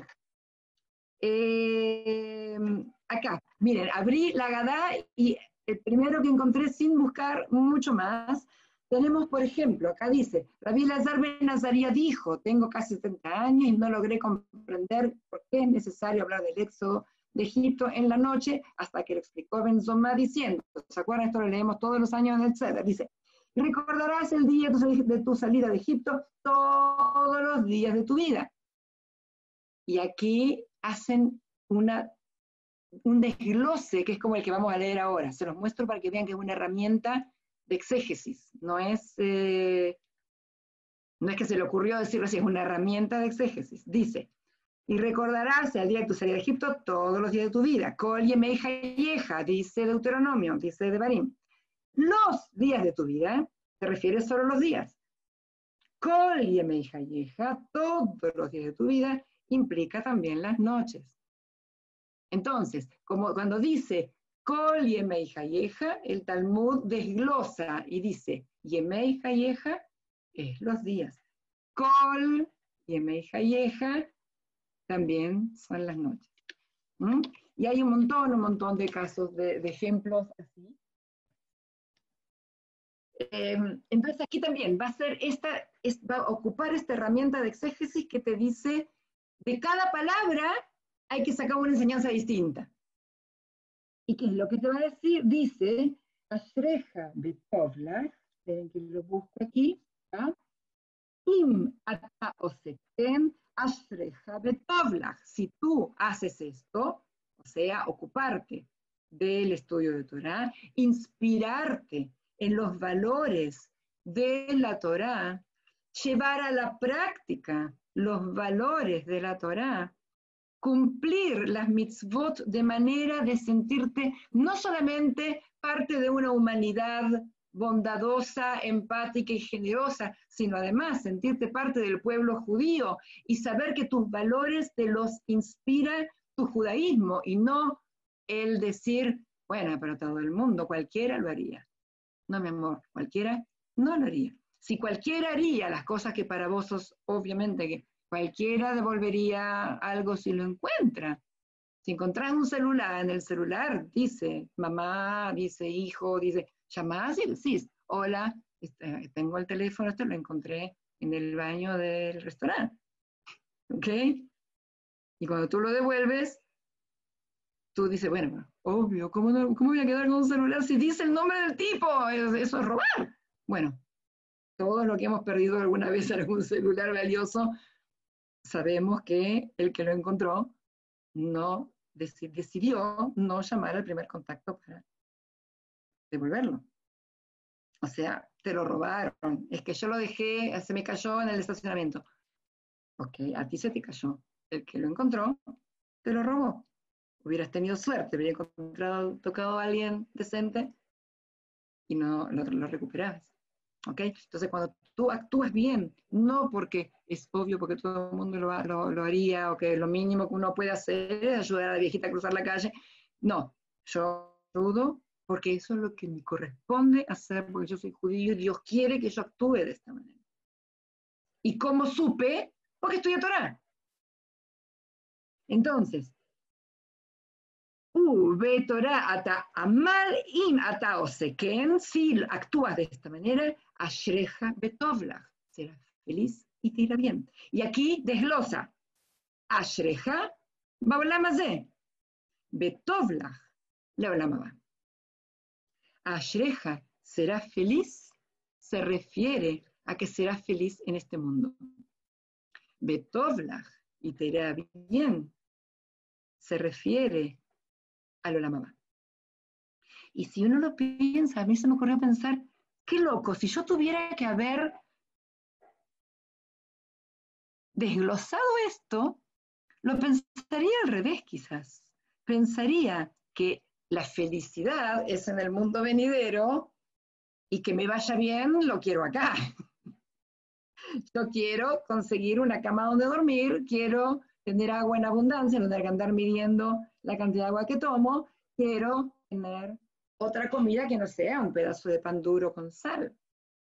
Speaker 1: acá, miren, abrí la Agada y el primero que encontré sin buscar mucho más, tenemos, por ejemplo, acá dice, Rabbi Elazar ben Azaria dijo, tengo casi 70 años y no logré comprender por qué es necesario hablar del éxodo de Egipto en la noche, hasta que lo explicó Ben Zoma diciendo, ¿se acuerdan? Esto lo leemos todos los años en el Seder, dice, recordarás el día de tu salida de Egipto todos los días de tu vida. Y aquí hacen un desglose que es como el que vamos a leer ahora. Se los muestro para que vean que es una herramienta de exégesis. No es que se le ocurrió decirlo así, es una herramienta de exégesis. Dice, y recordarás el día de tu salida de Egipto todos los días de tu vida. Kol yemei hayeja, dice Deuteronomio, dice Devarim. Los días de tu vida, te refieres solo a los días. Kol yemei hayeja, todos los días de tu vida, implica también las noches. Entonces, como cuando dice Kol yemei hayeja, el Talmud desglosa y dice yemei hayeja es los días. Kol yemei hayeja también son las noches. Y hay un montón de casos, de ejemplos así. Entonces aquí también va a ocupar esta herramienta de exégesis que te dice, de cada palabra hay que sacar una enseñanza distinta. ¿Y qué es lo que te va a decir? Dice, Ashreja Betovlach, esperen que lo busco aquí, Im ata oseten Ashreja Betovlach. Si tú haces esto, o sea, ocuparte del estudio de Torá, inspirarte en los valores de la Torá, llevar a la práctica los valores de la Torá, cumplir las mitzvot de manera de sentirte no solamente parte de una humanidad bondadosa, empática y generosa, sino además sentirte parte del pueblo judío y saber que tus valores te los inspira tu judaísmo y no el decir, bueno, pero todo el mundo, cualquiera lo haría. No, mi amor, cualquiera no lo haría. Si cualquiera haría las cosas que para vos sos, obviamente que cualquiera devolvería algo si lo encuentra. Si encontrás un celular, en el celular dice mamá, dice hijo, dice, llamás y decís, hola, tengo el teléfono, esto lo encontré en el baño del restaurante. ¿Ok? Y cuando tú lo devuelves, tú dices, bueno, obvio, ¿cómo voy a quedar con un celular si dice el nombre del tipo? Eso es robar. Bueno, todos los que hemos perdido alguna vez algún celular valioso, sabemos que el que lo encontró no decidió no llamar al primer contacto para devolverlo. O sea, te lo robaron. Es que yo lo dejé, se me cayó en el estacionamiento. Ok, a ti se te cayó. El que lo encontró, te lo robó. Hubieras tenido suerte, hubieras tocado a alguien decente y no lo recuperabas. ¿Ok? Entonces, cuando tú actúas bien, no porque es obvio, porque todo el mundo lo haría, o que lo mínimo que uno puede hacer es ayudar a la viejita a cruzar la calle. No, yo ayudo porque eso es lo que me corresponde hacer, porque yo soy judío y Dios quiere que yo actúe de esta manera. ¿Y cómo supe? Porque estudié Torah. Entonces, ve Torah ata amal im ata oseken, si actúas de esta manera, ashreja betovlach, serás feliz y te irá bien. Y aquí desglosa, ashreja baolam hazeh, betovlach leolam haba. Ashreja, serás feliz, se refiere a que serás feliz en este mundo. Betovlach, y te irá bien, se refiere al olam haba. Y si uno lo piensa, a mí se me ocurrió pensar, qué loco, si yo tuviera que haber desglosado esto, lo pensaría al revés quizás. Pensaría que la felicidad es en el mundo venidero y que me vaya bien lo quiero acá. Yo quiero conseguir una cama donde dormir, quiero tener agua en abundancia, no tener que andar midiendo la cantidad de agua que tomo, quiero tener otra comida que no sea un pedazo de pan duro con sal.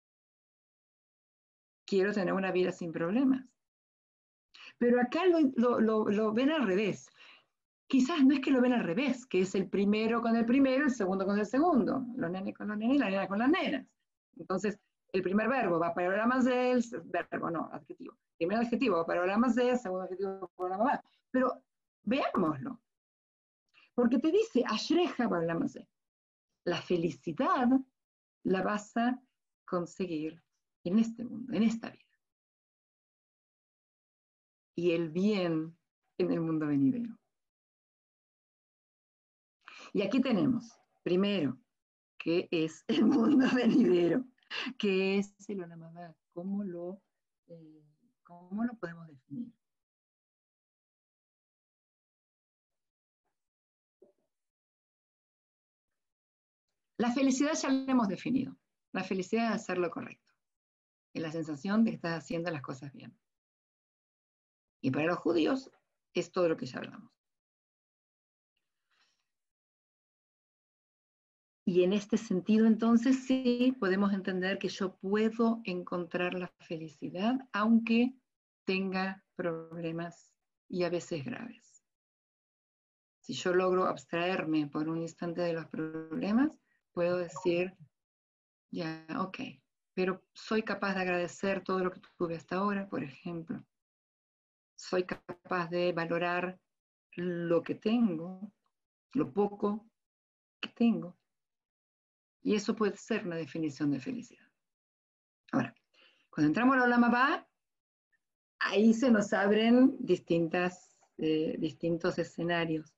Speaker 1: Quiero tener una vida sin problemas. Pero acá lo ven al revés. Quizás no es que lo ven al revés, que es el primero con el primero, el segundo con el segundo, los nenes con los nenes y la nena con las nenas. Entonces, el primer verbo va para olam hazeh, el verbo no, adjetivo. Primer adjetivo va para olam hazeh, segundo adjetivo va para olam haba. Pero veámoslo. Porque te dice, ashreja para olam hazeh. La felicidad la vas a conseguir en este mundo, en esta vida. Y el bien en el mundo venidero. Y aquí tenemos, primero, ¿qué es el mundo venidero? ¿Qué es el olam haba? ¿Cómo lo podemos definir? La felicidad ya la hemos definido. La felicidad es hacer lo correcto. Es la sensación de que estás haciendo las cosas bien. Y para los judíos es todo lo que ya hablamos. Y en este sentido, entonces, sí podemos entender que yo puedo encontrar la felicidad aunque tenga problemas y a veces graves. Si yo logro abstraerme por un instante de los problemas, puedo decir, ya, ok, pero soy capaz de agradecer todo lo que tuve hasta ahora, por ejemplo. Soy capaz de valorar lo que tengo, lo poco que tengo. Y eso puede ser una definición de felicidad. Ahora, cuando entramos al olam haba, ahí se nos abren distintos escenarios.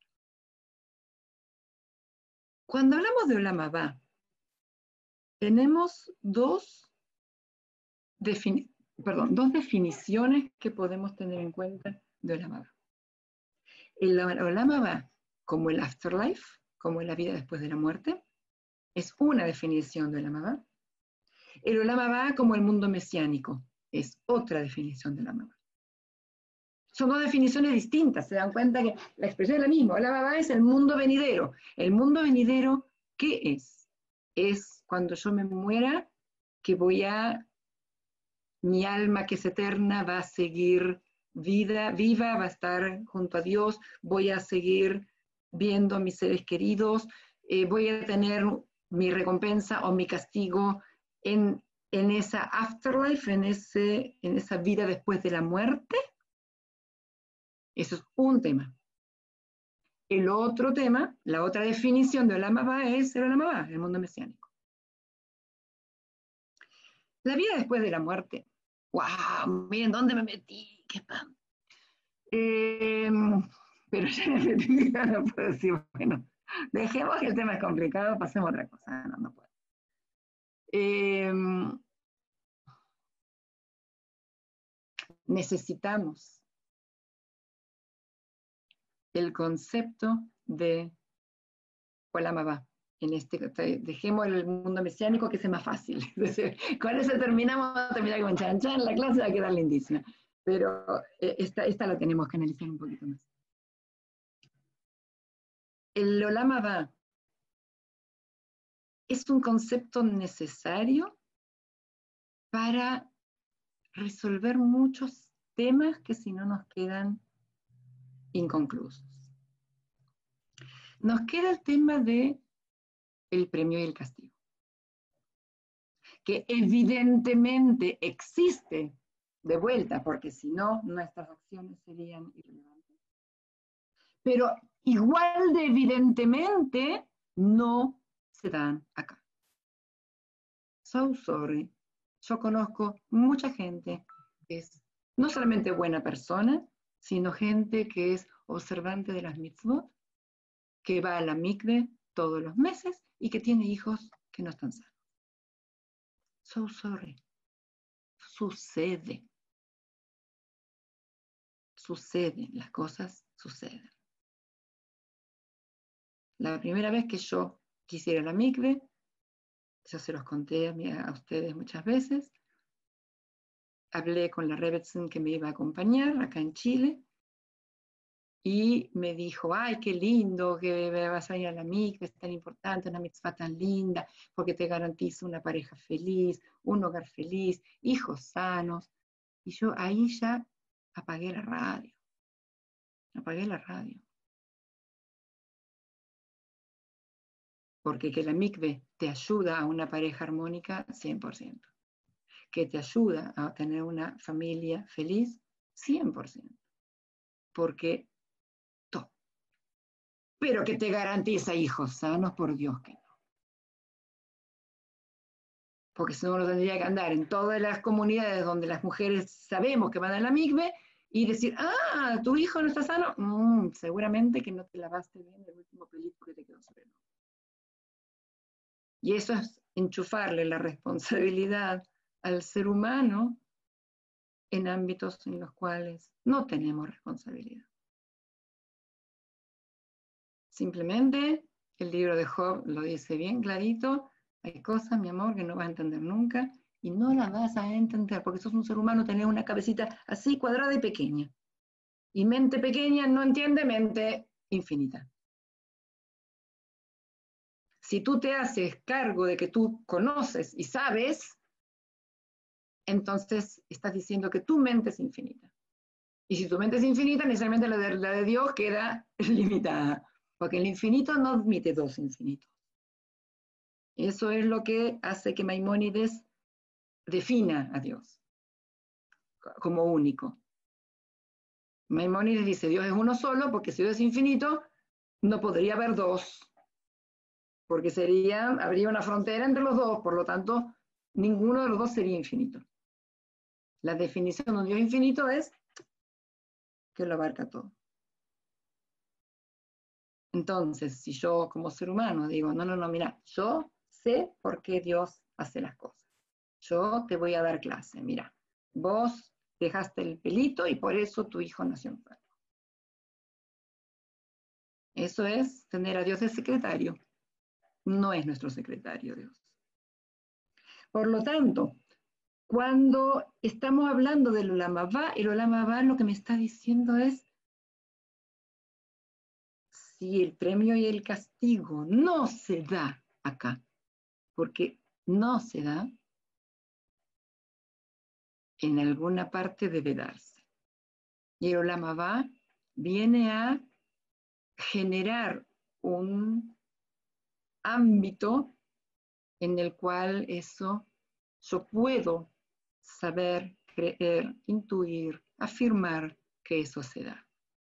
Speaker 1: Cuando hablamos de olam haba, tenemos dos definiciones que podemos tener en cuenta de olam haba. El olam haba, como el afterlife, como la vida después de la muerte, es una definición de olam haba. El Olam Haba como el mundo mesiánico es otra definición del Olam Haba. Son dos definiciones distintas, se dan cuenta que la expresión es la misma. Olam Haba es el mundo venidero. El mundo venidero, ¿qué es? Es cuando yo me muera, que mi alma que es eterna va a seguir viva, va a estar junto a Dios, voy a seguir viendo a mis seres queridos, voy a tener mi recompensa o mi castigo en esa afterlife, en esa vida después de la muerte. Eso es un tema. El otro tema, la otra definición de Olam Haba es el Olam Haba, el mundo mesiánico. La vida después de la muerte. ¡Wow! Miren dónde me metí. ¡Qué pan! Pero ya me metí, ya no puedo decir, bueno, dejemos que el tema es complicado, pasemos a otra cosa. No puedo. Necesitamos el concepto de Olam Haba. Dejemos el mundo mesiánico que es más fácil. Con eso terminamos con chan chan, la clase va a quedar lindísima. Pero esta la tenemos que analizar un poquito más. El Olam Haba es un concepto necesario para resolver muchos temas que si no nos quedan inconclusos. Nos queda el tema de el premio y el castigo, que evidentemente existe de vuelta, porque si no, nuestras acciones serían irrelevantes. Pero igual de evidentemente no se dan acá. So sorry. Yo conozco mucha gente que es no solamente buena persona, sino gente que es observante de las mitzvot, que va a la mikve todos los meses y que tiene hijos que no están sanos. So sorry. Sucede. Sucede. Las cosas suceden. La primera vez que yo quisiera la mikve, yo se los conté a ustedes muchas veces, hablé con la Rebbetzin que me iba a acompañar acá en Chile, y me dijo, ay, qué lindo que vas a ir a la mikve, es tan importante, una mitzvah tan linda, porque te garantiza una pareja feliz, un hogar feliz, hijos sanos. Y yo ahí ya apagué la radio. Porque que la mikve te ayuda a una pareja armónica, 100%. Que te ayuda a tener una familia feliz, 100%. Porque todo. Pero que te garantiza hijos sanos, por Dios que no. Porque si no, uno tendría que andar en todas las comunidades donde las mujeres sabemos que van a la mikve y decir, ah, tu hijo no está sano, seguramente que no te lavaste bien el último pelito que te quedó sobre el ojo. Y eso es enchufarle la responsabilidad al ser humano en ámbitos en los cuales no tenemos responsabilidad. Simplemente el libro de Job lo dice bien clarito, hay cosas, mi amor, que no vas a entender nunca y no las vas a entender porque sos un ser humano, tenés una cabecita así cuadrada y pequeña. Y mente pequeña no entiende mente infinita. Si tú te haces cargo de que tú conoces y sabes, entonces estás diciendo que tu mente es infinita. Y si tu mente es infinita, necesariamente la de Dios queda limitada, porque el infinito no admite dos infinitos. Eso es lo que hace que Maimónides defina a Dios como único. Maimónides dice, Dios es uno solo, porque si Dios es infinito, no podría haber dos, porque habría una frontera entre los dos, por lo tanto, ninguno de los dos sería infinito. La definición de un Dios infinito es que lo abarca todo. Entonces, si yo como ser humano digo, no, mira, yo sé por qué Dios hace las cosas. Yo te voy a dar clase, mira, vos dejaste el pelito y por eso tu hijo nació enfermo. Eso es tener a Dios de secretario. No es nuestro secretario Dios. Por lo tanto, cuando estamos hablando del Olam Haba, el Olam Haba lo que me está diciendo es, si el premio y el castigo no se da acá, porque no se da, en alguna parte debe darse. Y el Olam Haba viene a generar un ámbito en el cual eso yo puedo saber, creer, intuir, afirmar que eso se da.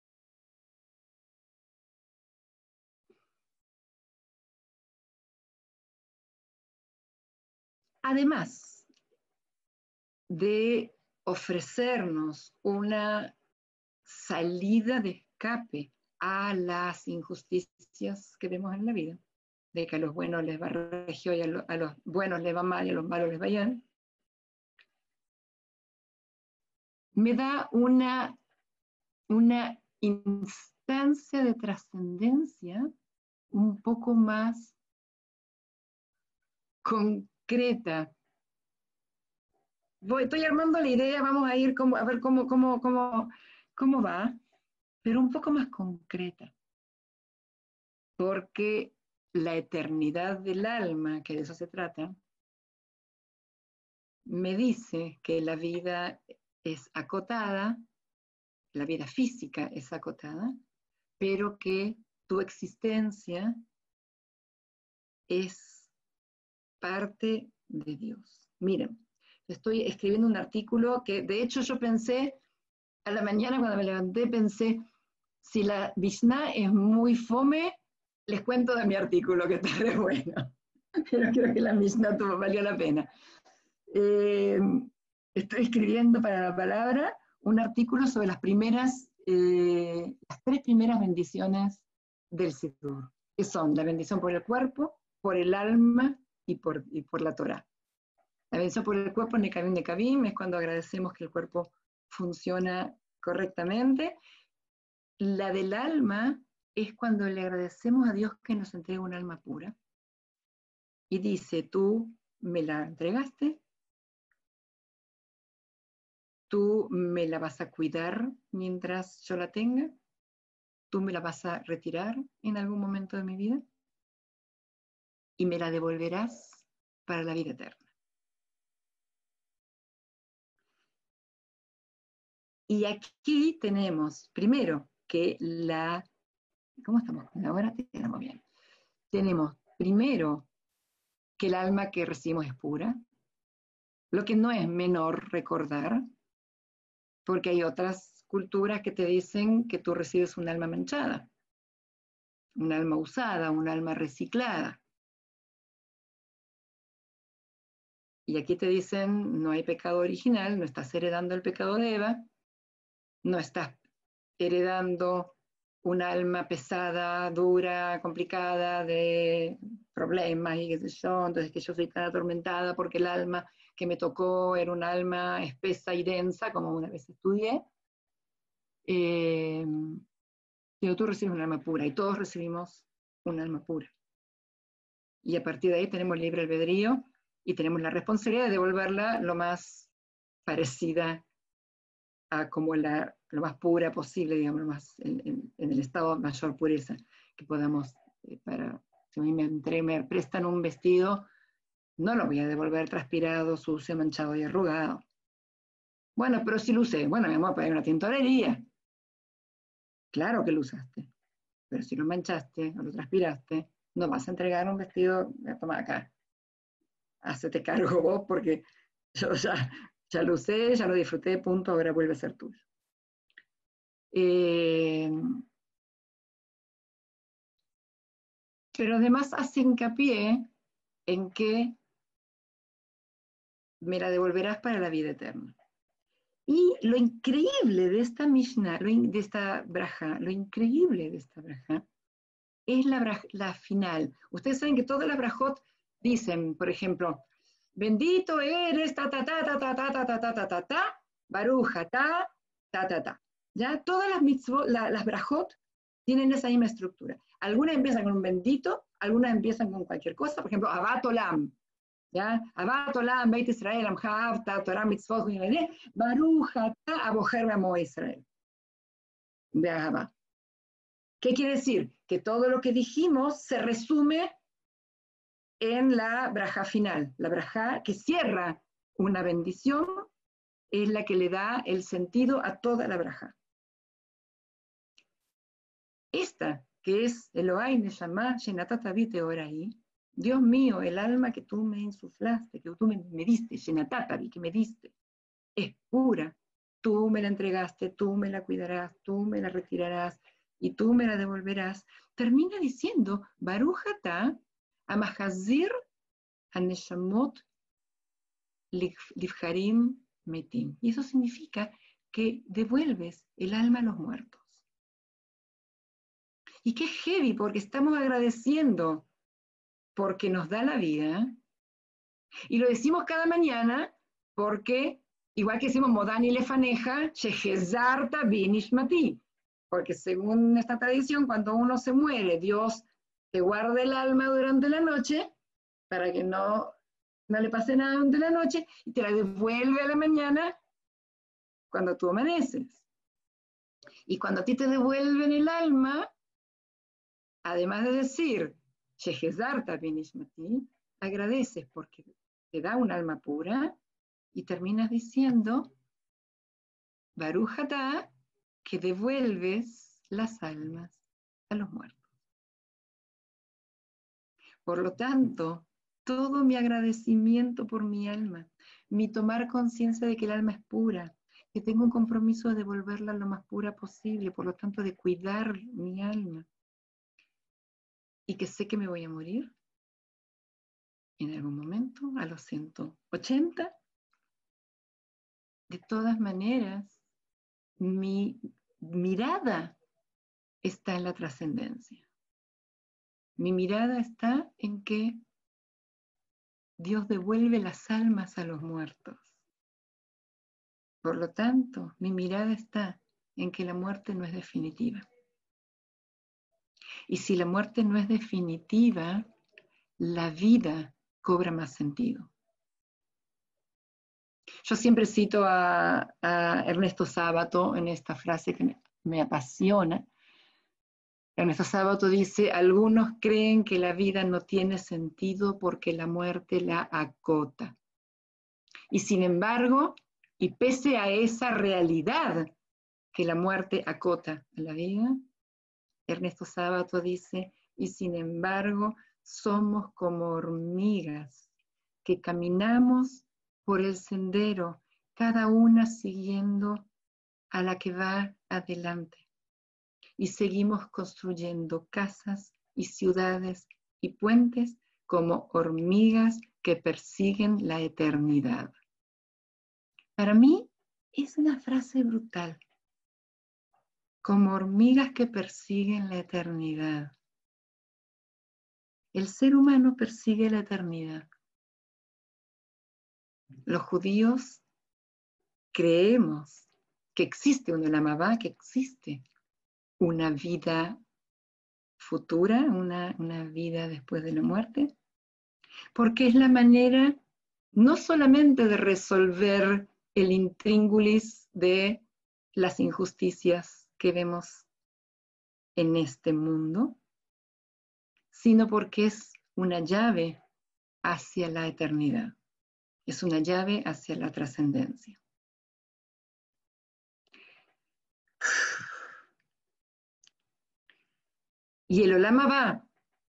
Speaker 1: Además de ofrecernos una salida de escape a las injusticias que vemos en la vida, de que a los buenos les va regio y a los buenos les va mal y a los malos les va bien, me da una instancia de trascendencia un poco más concreta. Estoy armando la idea, vamos a ir a ver cómo va, pero un poco más concreta. Porque la eternidad del alma, que de eso se trata, me dice que la vida es acotada, la vida física es acotada, pero que tu existencia es parte de Dios. Miren, estoy escribiendo un artículo que de hecho yo pensé, a la mañana cuando me levanté pensé, si la Mishnah es muy fome, les cuento de mi artículo que está re bueno. Pero creo que la Mishnah valió la pena. Estoy escribiendo para la palabra un artículo sobre las tres primeras bendiciones del Sidur, que son la bendición por el cuerpo, por el alma y por la Torah. La bendición por el cuerpo, Nekavim Nekavim, es cuando agradecemos que el cuerpo funciona correctamente. La del alma es cuando le agradecemos a Dios que nos entrega un alma pura. Y dice, tú me la entregaste, tú me la vas a cuidar mientras yo la tenga, tú me la vas a retirar en algún momento de mi vida y me la devolverás para la vida eterna. Y aquí tenemos, primero, que ¿cómo estamos? Ahora tenemos bien. Tenemos, primero, que el alma que recibimos es pura, lo que no es menor recordar, porque hay otras culturas que te dicen que tú recibes un alma manchada, un alma usada, un alma reciclada. Y aquí te dicen, no hay pecado original, no estás heredando el pecado de Eva, no estás heredando un alma pesada, dura, complicada, de problemas y qué sé yo, entonces que yo soy tan atormentada porque el alma que me tocó era un alma espesa y densa, como una vez estudié. Pero tú recibes un alma pura y todos recibimos un alma pura. Y a partir de ahí tenemos libre albedrío y tenemos la responsabilidad de devolverla lo más parecida a como lo más pura posible, digamos, más en el estado de mayor pureza que podamos. Si a mí me prestan un vestido, no lo voy a devolver transpirado, sucio, manchado y arrugado. Bueno, pero si lo usé, bueno, me voy a poner una tintorería. Claro que lo usaste, pero si lo manchaste o lo transpiraste, no vas a entregar un vestido, toma acá, hacete cargo vos porque yo ya lo usé, ya lo disfruté, punto, ahora vuelve a ser tuyo. Pero además hace hincapié en que me la devolverás para la vida eterna. Y lo increíble de esta Mishnah, de esta braja, lo increíble de esta braja, es la final. Ustedes saben que todas las brajot dicen, por ejemplo, bendito eres, ta, ta, ta, ta, ta, ta, ta, ta, ta, ta, ta, ta, baruja, ta, ta, ta, ta. ¿Ya? Todas las mitzvot, las brajot, tienen esa misma estructura. Algunas empiezan con un bendito, algunas empiezan con cualquier cosa, por ejemplo, Abat Olam. ¿Ya? Abat olam, Beit Israel, Amcha Avta, Torah Mitzvot, Baruch Ata Aboher Be'amo Israel. Be'ahava. ¿Qué quiere decir? Que todo lo que dijimos se resume en la braja final. La braja que cierra una bendición es la que le da el sentido a toda la braja. Esta, que es Elohai Neshama Shenata Tavi Teorai, Dios mío, el alma que tú me insuflaste, que tú me diste, Shenata Tavi, que me diste, es pura. Tú me la entregaste, tú me la cuidarás, tú me la retirarás y tú me la devolverás. Termina diciendo, Baruch Ata Amahazir Haneshamot Livharim Metim. Y eso significa que devuelves el alma a los muertos. Y qué heavy, porque estamos agradeciendo porque nos da la vida. Y lo decimos cada mañana porque, igual que decimos Modani Lefaneja, Shehezarta Binishmati. Porque según esta tradición, cuando uno se muere, Dios te guarda el alma durante la noche para que no le pase nada durante la noche y te la devuelve a la mañana cuando tú amaneces. Y cuando a ti te devuelven el alma, además de decir, Shehezarta Binishmati, agradeces porque te da un alma pura y terminas diciendo, Baruch Atah, que devuelves las almas a los muertos. Por lo tanto, todo mi agradecimiento por mi alma, mi tomar conciencia de que el alma es pura, que tengo un compromiso de devolverla lo más pura posible, por lo tanto de cuidar mi alma, y que sé que me voy a morir en algún momento, a los 180, de todas maneras, mi mirada está en la trascendencia. Mi mirada está en que Dios devuelve las almas a los muertos. Por lo tanto, mi mirada está en que la muerte no es definitiva. Y si la muerte no es definitiva, la vida cobra más sentido. Yo siempre cito a Ernesto Sábato en esta frase que me apasiona. Ernesto Sábato dice, algunos creen que la vida no tiene sentido porque la muerte la acota. Y sin embargo, y pese a esa realidad que la muerte acota a la vida, Ernesto Sábato dice, y sin embargo, somos como hormigas que caminamos por el sendero, cada una siguiendo a la que va adelante. Y seguimos construyendo casas y ciudades y puentes como hormigas que persiguen la eternidad. Para mí es una frase brutal. Como hormigas que persiguen la eternidad. El ser humano persigue la eternidad. Los judíos creemos que existe un Olam Haba, que existe una vida futura, una vida después de la muerte, porque es la manera no solamente de resolver el intríngulis de las injusticias que vemos en este mundo, sino porque es una llave hacia la eternidad, es una llave hacia la trascendencia. Y el Olam Haba,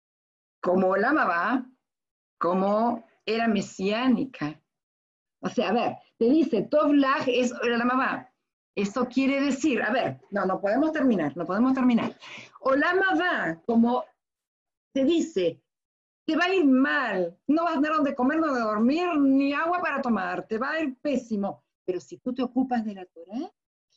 Speaker 1: como era mesiánica. O sea, a ver, te dice, Tov Lach es Olam Haba. Eso quiere decir, a ver, no podemos terminar. Olam Haba, como te dice, te va a ir mal, no vas a tener donde comer, donde dormir, ni agua para tomar, te va a ir pésimo. Pero si tú te ocupas de la Torah,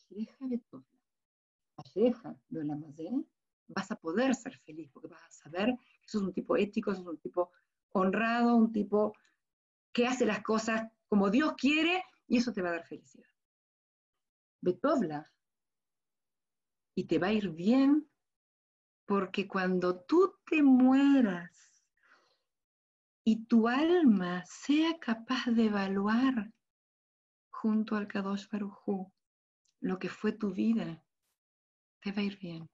Speaker 1: vas a poder ser feliz, porque vas a saber que sos un tipo ético, sos un tipo honrado, un tipo que hace las cosas como Dios quiere, y eso te va a dar felicidad. Betovla, y te va a ir bien, porque cuando tú te mueras, y tu alma sea capaz de evaluar junto al Kadosh Baruj Hu lo que fue tu vida, te va a ir bien.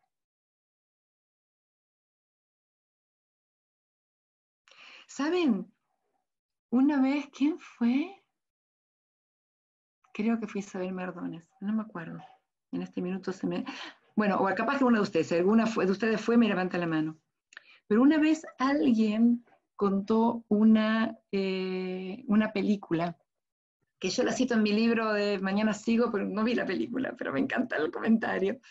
Speaker 1: ¿Saben? Una vez, ¿quién fue? Creo que fue Isabel Mardones, no me acuerdo. En este minuto se me... Bueno, o capaz que uno de ustedes, si alguna de ustedes fue, me levanta la mano. Pero una vez alguien contó una película, que yo la cito en mi libro de Mañana Sigo, pero no vi la película, pero me encanta el comentario,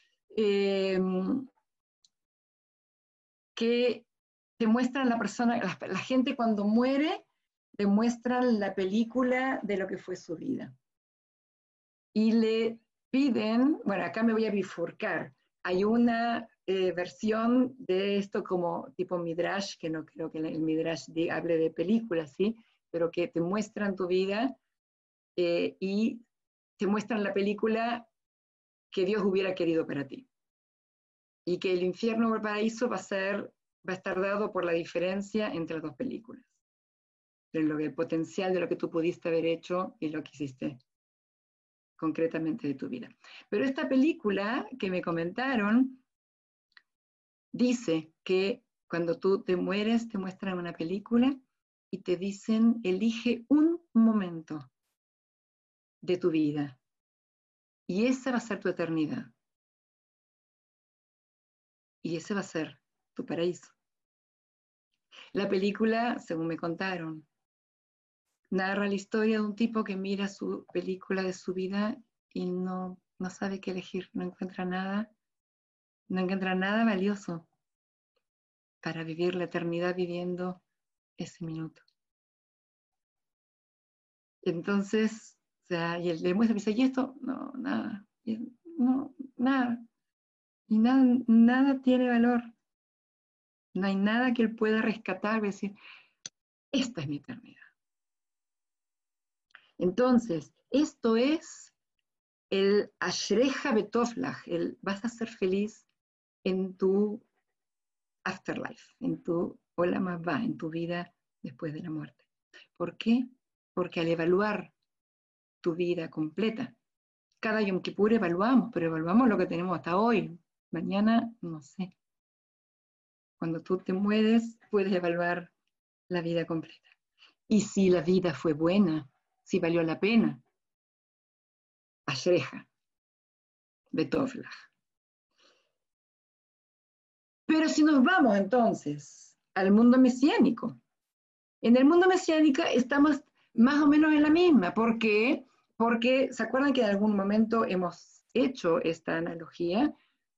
Speaker 1: que te muestran la persona, la gente cuando muere, te muestran la película de lo que fue su vida. Y le piden, bueno, acá me voy a bifurcar, hay una versión de esto como tipo Midrash, que no creo que el Midrash hable de películas, ¿sí? Pero que te muestran tu vida y te muestran la película que Dios hubiera querido para ti. Y que el infierno o el paraíso va a estar dado por la diferencia entre las dos películas. El potencial de lo que tú pudiste haber hecho y lo que hiciste concretamente de tu vida. Pero esta película que me comentaron dice que cuando tú te mueres te muestran una película y te dicen elige un momento de tu vida y esa va a ser tu eternidad y ese va a ser tu paraíso. La película, según me contaron, narra la historia de un tipo que mira su película de su vida y no sabe qué elegir, no encuentra nada valioso para vivir la eternidad viviendo ese minuto. Entonces, o sea, y él le muestra y dice, ¿y esto? No, nada. No, nada. Y nada tiene valor. No hay nada que él pueda rescatar y decir, esta es mi eternidad. Entonces, esto es el Ashreja Betoflach, el vas a ser feliz en tu afterlife, en tu Olam Haba, en tu vida después de la muerte. ¿Por qué? Porque al evaluar tu vida completa, cada Yom Kippur evaluamos, pero evaluamos lo que tenemos hasta hoy. Mañana, no sé. Cuando tú te mueres, puedes evaluar la vida completa. Y si la vida fue buena, si valió la pena, Ashreja, Betoflach. Pero si nos vamos entonces al mundo mesiánico, en el mundo mesiánico estamos más o menos en la misma. ¿Por qué? Porque, ¿se acuerdan que en algún momento hemos hecho esta analogía?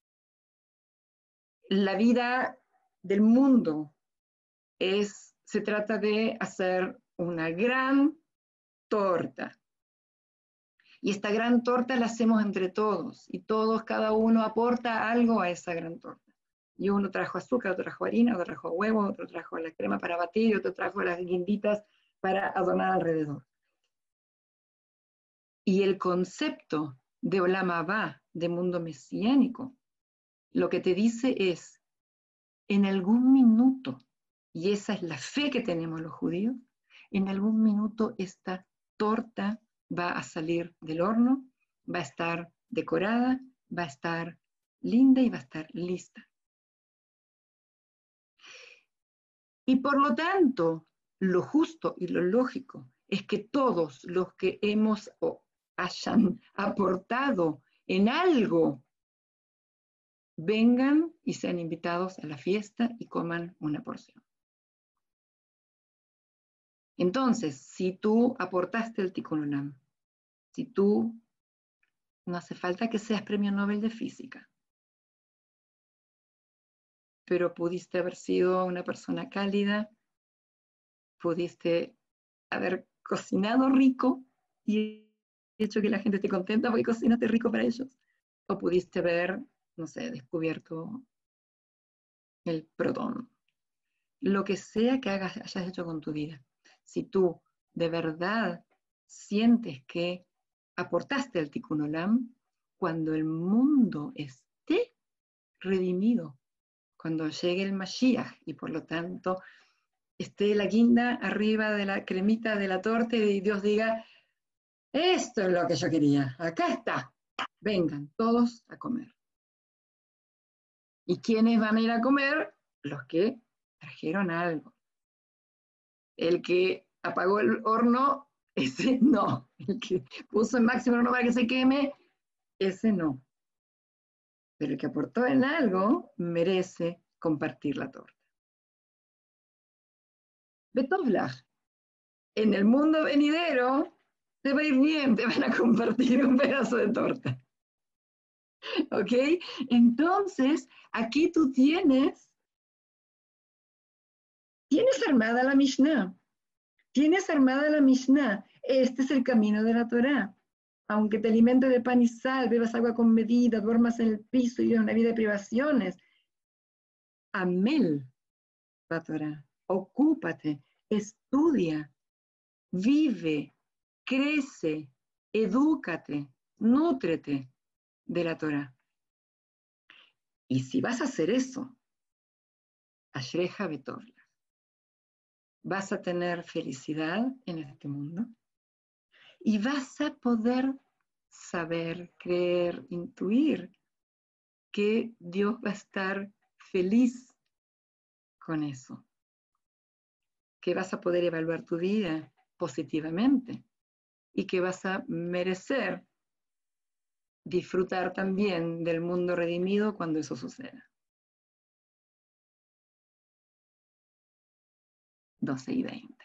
Speaker 1: La vida del mundo se trata de hacer una gran torta. Y esta gran torta la hacemos entre todos. Y todos, cada uno aporta algo a esa gran torta. Y uno trajo azúcar, otro trajo harina, otro trajo huevo, otro trajo la crema para batir, otro trajo las guinditas para adornar alrededor. Y el concepto de Olam Haba, de mundo mesiánico, lo que te dice es, en algún minuto, y esa es la fe que tenemos los judíos, en algún minuto esta torta va a salir del horno, va a estar decorada, va a estar linda y va a estar lista. Y por lo tanto, lo justo y lo lógico es que todos los que hemos o hayan aportado en algo vengan y sean invitados a la fiesta y coman una porción. Entonces, si tú aportaste el Tikkun Olam, si tú, no hace falta que seas premio Nobel de Física, pero pudiste haber sido una persona cálida, pudiste haber cocinado rico y hecho que la gente esté contenta porque cocinaste rico para ellos, o pudiste haber, no sé, descubierto el protón. Lo que sea que hayas hecho con tu vida, si tú de verdad sientes que aportaste al Tikkun Olam, cuando el mundo esté redimido, cuando llegue el Mashiach y por lo tanto esté la guinda arriba de la cremita de la torta y Dios diga, esto es lo que yo quería, acá está, vengan todos a comer. ¿Y quiénes van a ir a comer? Los que trajeron algo. El que apagó el horno, ese no. El que puso el máximo horno para que se queme, ese no. Pero el que aportó en algo merece compartir la torta. Betovlach, en el mundo venidero te va a ir bien, te van a compartir un pedazo de torta. ¿Ok? Entonces, aquí tú tienes armada la Mishnah. Tienes armada la Mishnah. Este es el camino de la Torá. Aunque te alimentes de pan y sal, bebas agua con medida, duermas en el piso y vivas una vida de privaciones. Amel la Torá. Ocúpate, estudia, vive, crece, edúcate, nútrete de la Torá. Y si vas a hacer eso, Ashreja Betovla, vas a tener felicidad en este mundo y vas a poder saber, creer, intuir que Dios va a estar feliz con eso, que vas a poder evaluar tu vida positivamente y que vas a merecer disfrutar también del mundo redimido cuando eso suceda. 12:20.